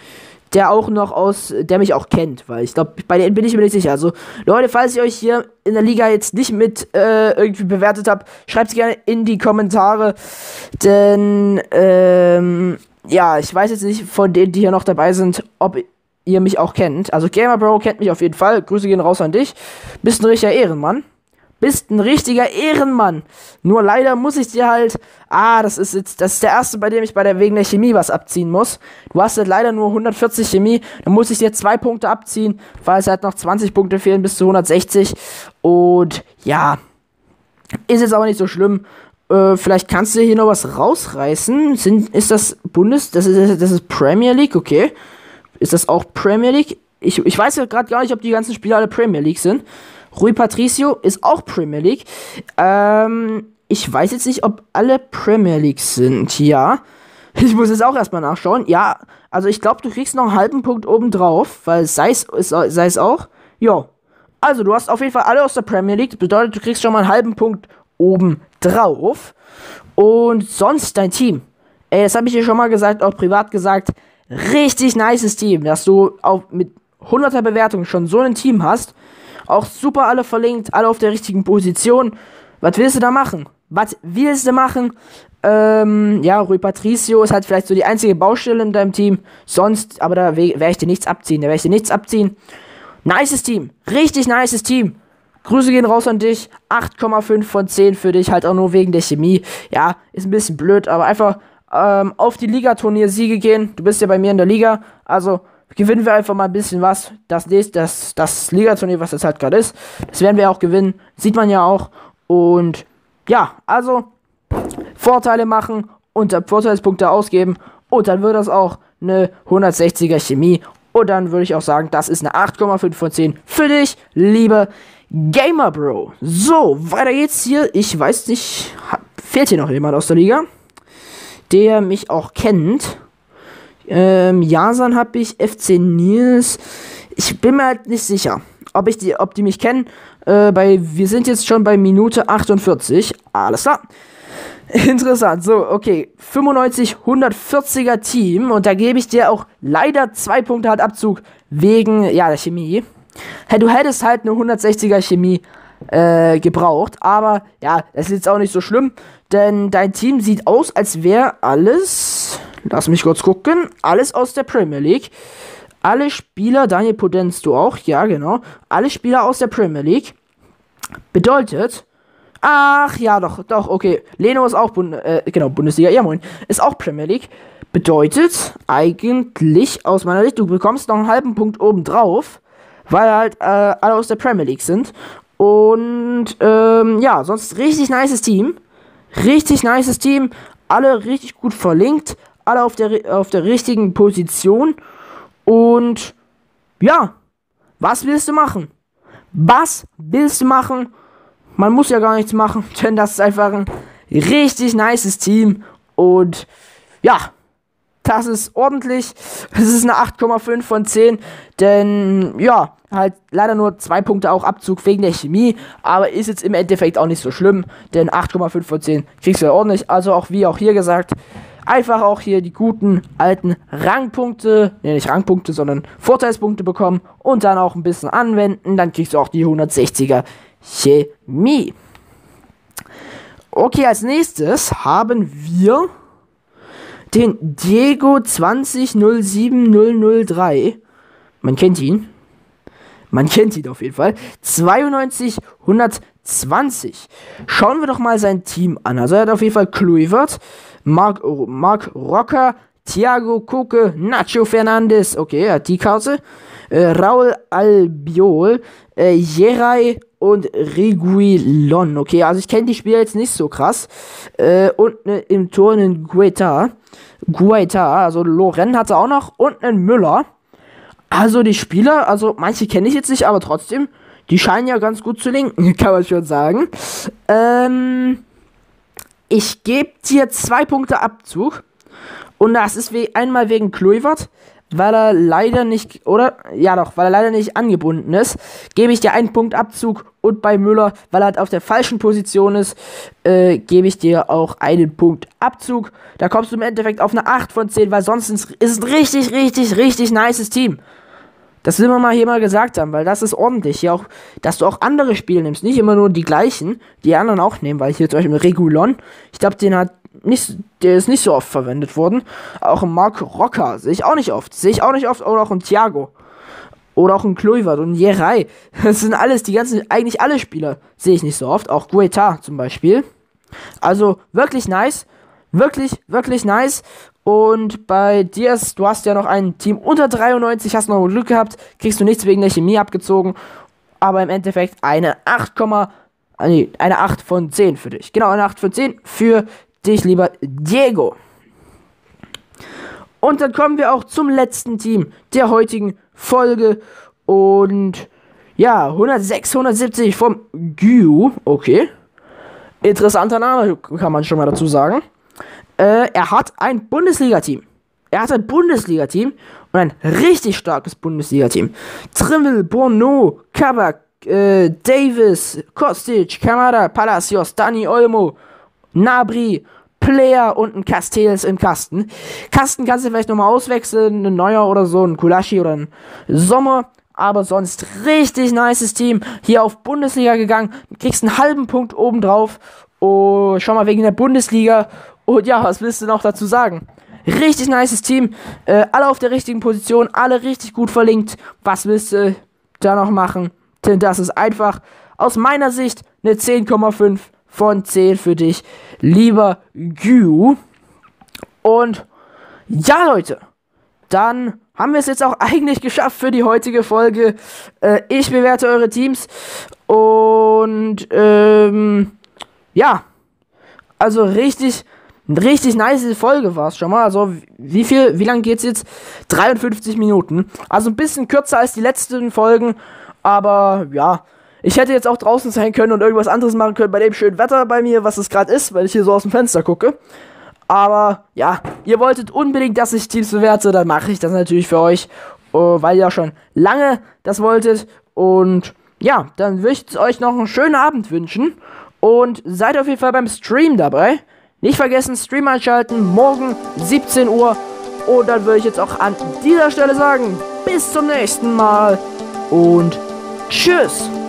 S1: Der mich auch kennt, weil ich glaube, bei denen bin ich mir nicht sicher. Also, Leute, falls ihr euch hier in der Liga jetzt nicht mit irgendwie bewertet habt, schreibt es gerne in die Kommentare. Denn, ja, ich weiß jetzt nicht von denen, die hier noch dabei sind, ob ihr mich auch kennt. Also, Gamerbro kennt mich auf jeden Fall. Grüße gehen raus an dich. Bist ein richtiger Ehrenmann. Bist ein richtiger Ehrenmann. Nur leider muss ich dir halt. Das ist der erste, bei dem ich wegen der Chemie was abziehen muss. Du hast halt leider nur 140 Chemie. Dann muss ich dir 2 Punkte abziehen, weil es halt noch 20 Punkte fehlen bis zu 160. Und ja, ist jetzt aber nicht so schlimm. Vielleicht kannst du hier noch was rausreißen. Ist das das ist Premier League, okay. Ist das auch Premier League? Ich weiß ja gerade gar nicht, ob die ganzen Spieler alle Premier League sind. Rui Patricio ist auch Premier League. Ich weiß jetzt nicht, ob alle Premier League sind. Ja. Ich muss jetzt auch erstmal nachschauen. Ja, also ich glaube, du kriegst noch einen halben Punkt oben drauf, weil sei es auch. Jo. Also, du hast auf jeden Fall alle aus der Premier League. Das bedeutet, du kriegst schon mal einen halben Punkt oben drauf. Und sonst dein Team. Ey, das habe ich dir schon mal gesagt, auch privat gesagt. Richtig nices Team, dass du auch mit 100er Bewertung schon so ein Team hast. Auch super alle verlinkt, alle auf der richtigen Position. Was willst du da machen? Ja, Rui Patricio ist halt vielleicht so die einzige Baustelle in deinem Team. Sonst, aber da werde ich dir nichts abziehen. Nices Team. Richtig nices Team. Grüße gehen raus an dich. 8,5 von 10 für dich. Halt auch nur wegen der Chemie. Ja, ist ein bisschen blöd, aber einfach auf die Ligaturnier-Siege gehen. Du bist ja bei mir in der Liga. Also gewinnen wir einfach mal ein bisschen was. Das Ligaturnier, was das halt gerade ist, das werden wir auch gewinnen. Sieht man ja auch. Und ja, also Vorteile machen und Vorteilspunkte ausgeben. Und dann wird das auch eine 160er Chemie. Und dann würde ich auch sagen, das ist eine 8,5 von 10 für dich, liebe Gamerbro. So, weiter geht's hier. Ich weiß nicht, fehlt hier noch jemand aus der Liga, der mich auch kennt. Jasan habe ich, FC Nils. Ich bin mir halt nicht sicher, ob die mich kennen. Wir sind jetzt schon bei Minute 48. Alles klar. Interessant. So, okay. 95, 140er Team. Und da gebe ich dir auch leider 2 Punkte halt Abzug wegen, der Chemie. Du hättest halt eine 160er Chemie gebraucht. Aber, ja, das ist jetzt auch nicht so schlimm. Denn dein Team sieht aus, als wäre alles... Lass mich kurz gucken. Alles aus der Premier League. Alle Spieler, Daniel Podenz, du auch? Ja, genau. Alle Spieler aus der Premier League. Bedeutet... Ach, ja, doch, okay. Leno ist auch Bundesliga. Ja, moin. Ist auch Premier League. Bedeutet eigentlich, aus meiner Sicht, du bekommst noch einen halben Punkt oben drauf, weil halt alle aus der Premier League sind. Und, sonst richtig nices Team. Richtig nices Team. Alle richtig gut verlinkt. Alle auf der richtigen Position. Und ja, was willst du machen? Man muss ja gar nichts machen, denn das ist einfach ein richtig nices Team. Und ja, Das ist ordentlich. Es ist eine 8,5 von 10. Denn, ja, halt leider nur 2 Punkte auch Abzug wegen der Chemie. Aber ist jetzt im Endeffekt auch nicht so schlimm. Denn 8,5 von 10 kriegst du ja ordentlich. Also auch wie auch hier gesagt, einfach auch hier die guten alten Rangpunkte, ne, nicht Rangpunkte, sondern Vorteilspunkte bekommen. Und dann auch ein bisschen anwenden. Dann kriegst du auch die 160er Chemie. Okay, als nächstes haben wir den Diego 2007003. Man kennt ihn. Man kennt ihn auf jeden Fall. 92-120. Schauen wir doch mal sein Team an. Also er hat auf jeden Fall Kluivert, Marc Roca, Thiago Koke, Nacho Fernandes. Okay, er hat die Karte. Raul Albiol, Jerai und Reguilon. Okay, also ich kenne die Spieler jetzt nicht so krass. Und im Tor einen Guaita, also Loren hatte auch noch. Und einen Müller. Also die Spieler, also manche kenne ich jetzt nicht, aber trotzdem, die scheinen ja ganz gut zu linken, kann man schon sagen. Ich gebe dir 2 Punkte Abzug. Und das ist einmal wegen Kluivert, weil er leider nicht, oder? Ja doch, weil er leider nicht angebunden ist, gebe ich dir 1 Punkt Abzug. Und bei Müller, weil er halt auf der falschen Position ist, gebe ich dir auch 1 Punkt Abzug. Da kommst du im Endeffekt auf eine 8 von 10, weil sonst ist es ein richtig nices Team. Das will man hier mal gesagt haben, weil das ist ordentlich. Hier auch, dass du auch andere Spiele nimmst, nicht immer nur die gleichen, die anderen auch nehmen, weil hier zum Beispiel Reguilon, ich glaube, der ist nicht so oft verwendet worden. Auch ein Marc Roca sehe ich auch nicht oft. Oder auch ein Thiago. Oder auch ein Kluivert und ein Jerai. Das sind alles, eigentlich alle Spieler sehe ich nicht so oft. Auch Guaita zum Beispiel. Also wirklich nice. Wirklich nice. Und bei dir, du hast ja noch ein Team unter 93, hast noch Glück gehabt, kriegst du nichts wegen der Chemie abgezogen. Aber im Endeffekt eine 8 von 10 für dich. Genau, eine 8 von 10 für dich, lieber Diego. Und dann kommen wir auch zum letzten Team der heutigen Folge. Und ja, 106-170 vom Gyu. Okay. Interessanter Name, kann man schon mal dazu sagen. Er hat ein Bundesliga-Team. Und ein richtig starkes Bundesliga-Team. Trimmel, Bono, Kabak, Davis, Kostic, Kamada, Palacios, Dani Olmo, Nabri, Player und ein Castells im Kasten. Kasten kannst du vielleicht nochmal auswechseln, ein Neuer oder so, ein Kulaschi oder ein Sommer. Aber sonst richtig nices Team. Hier auf Bundesliga gegangen. Du kriegst einen halben Punkt obendrauf. Oh, schon mal wegen der Bundesliga. Und ja, was willst du noch dazu sagen? Richtig nices Team. Alle auf der richtigen Position. Alle richtig gut verlinkt. Was willst du da noch machen? Denn das ist einfach aus meiner Sicht eine 10,5 von 10 für dich, lieber Gyu. Und ja, Leute, dann haben wir es jetzt auch eigentlich geschafft für die heutige Folge. Ich bewerte eure Teams und ja, also richtig nice Folge war es schon mal. Also wie lang geht's jetzt? 53 Minuten. Also ein bisschen kürzer als die letzten Folgen, aber ja, ich hätte jetzt auch draußen sein können und irgendwas anderes machen können bei dem schönen Wetter bei mir, was es gerade ist, weil ich hier so aus dem Fenster gucke. Aber ja, ihr wolltet unbedingt, dass ich Teams bewerte, dann mache ich das natürlich für euch, weil ihr ja schon lange das wolltet. Und ja, dann würde ich euch noch einen schönen Abend wünschen und seid auf jeden Fall beim Stream dabei. Nicht vergessen, Stream einschalten, morgen 17 Uhr. Und dann würde ich jetzt auch an dieser Stelle sagen, bis zum nächsten Mal und tschüss.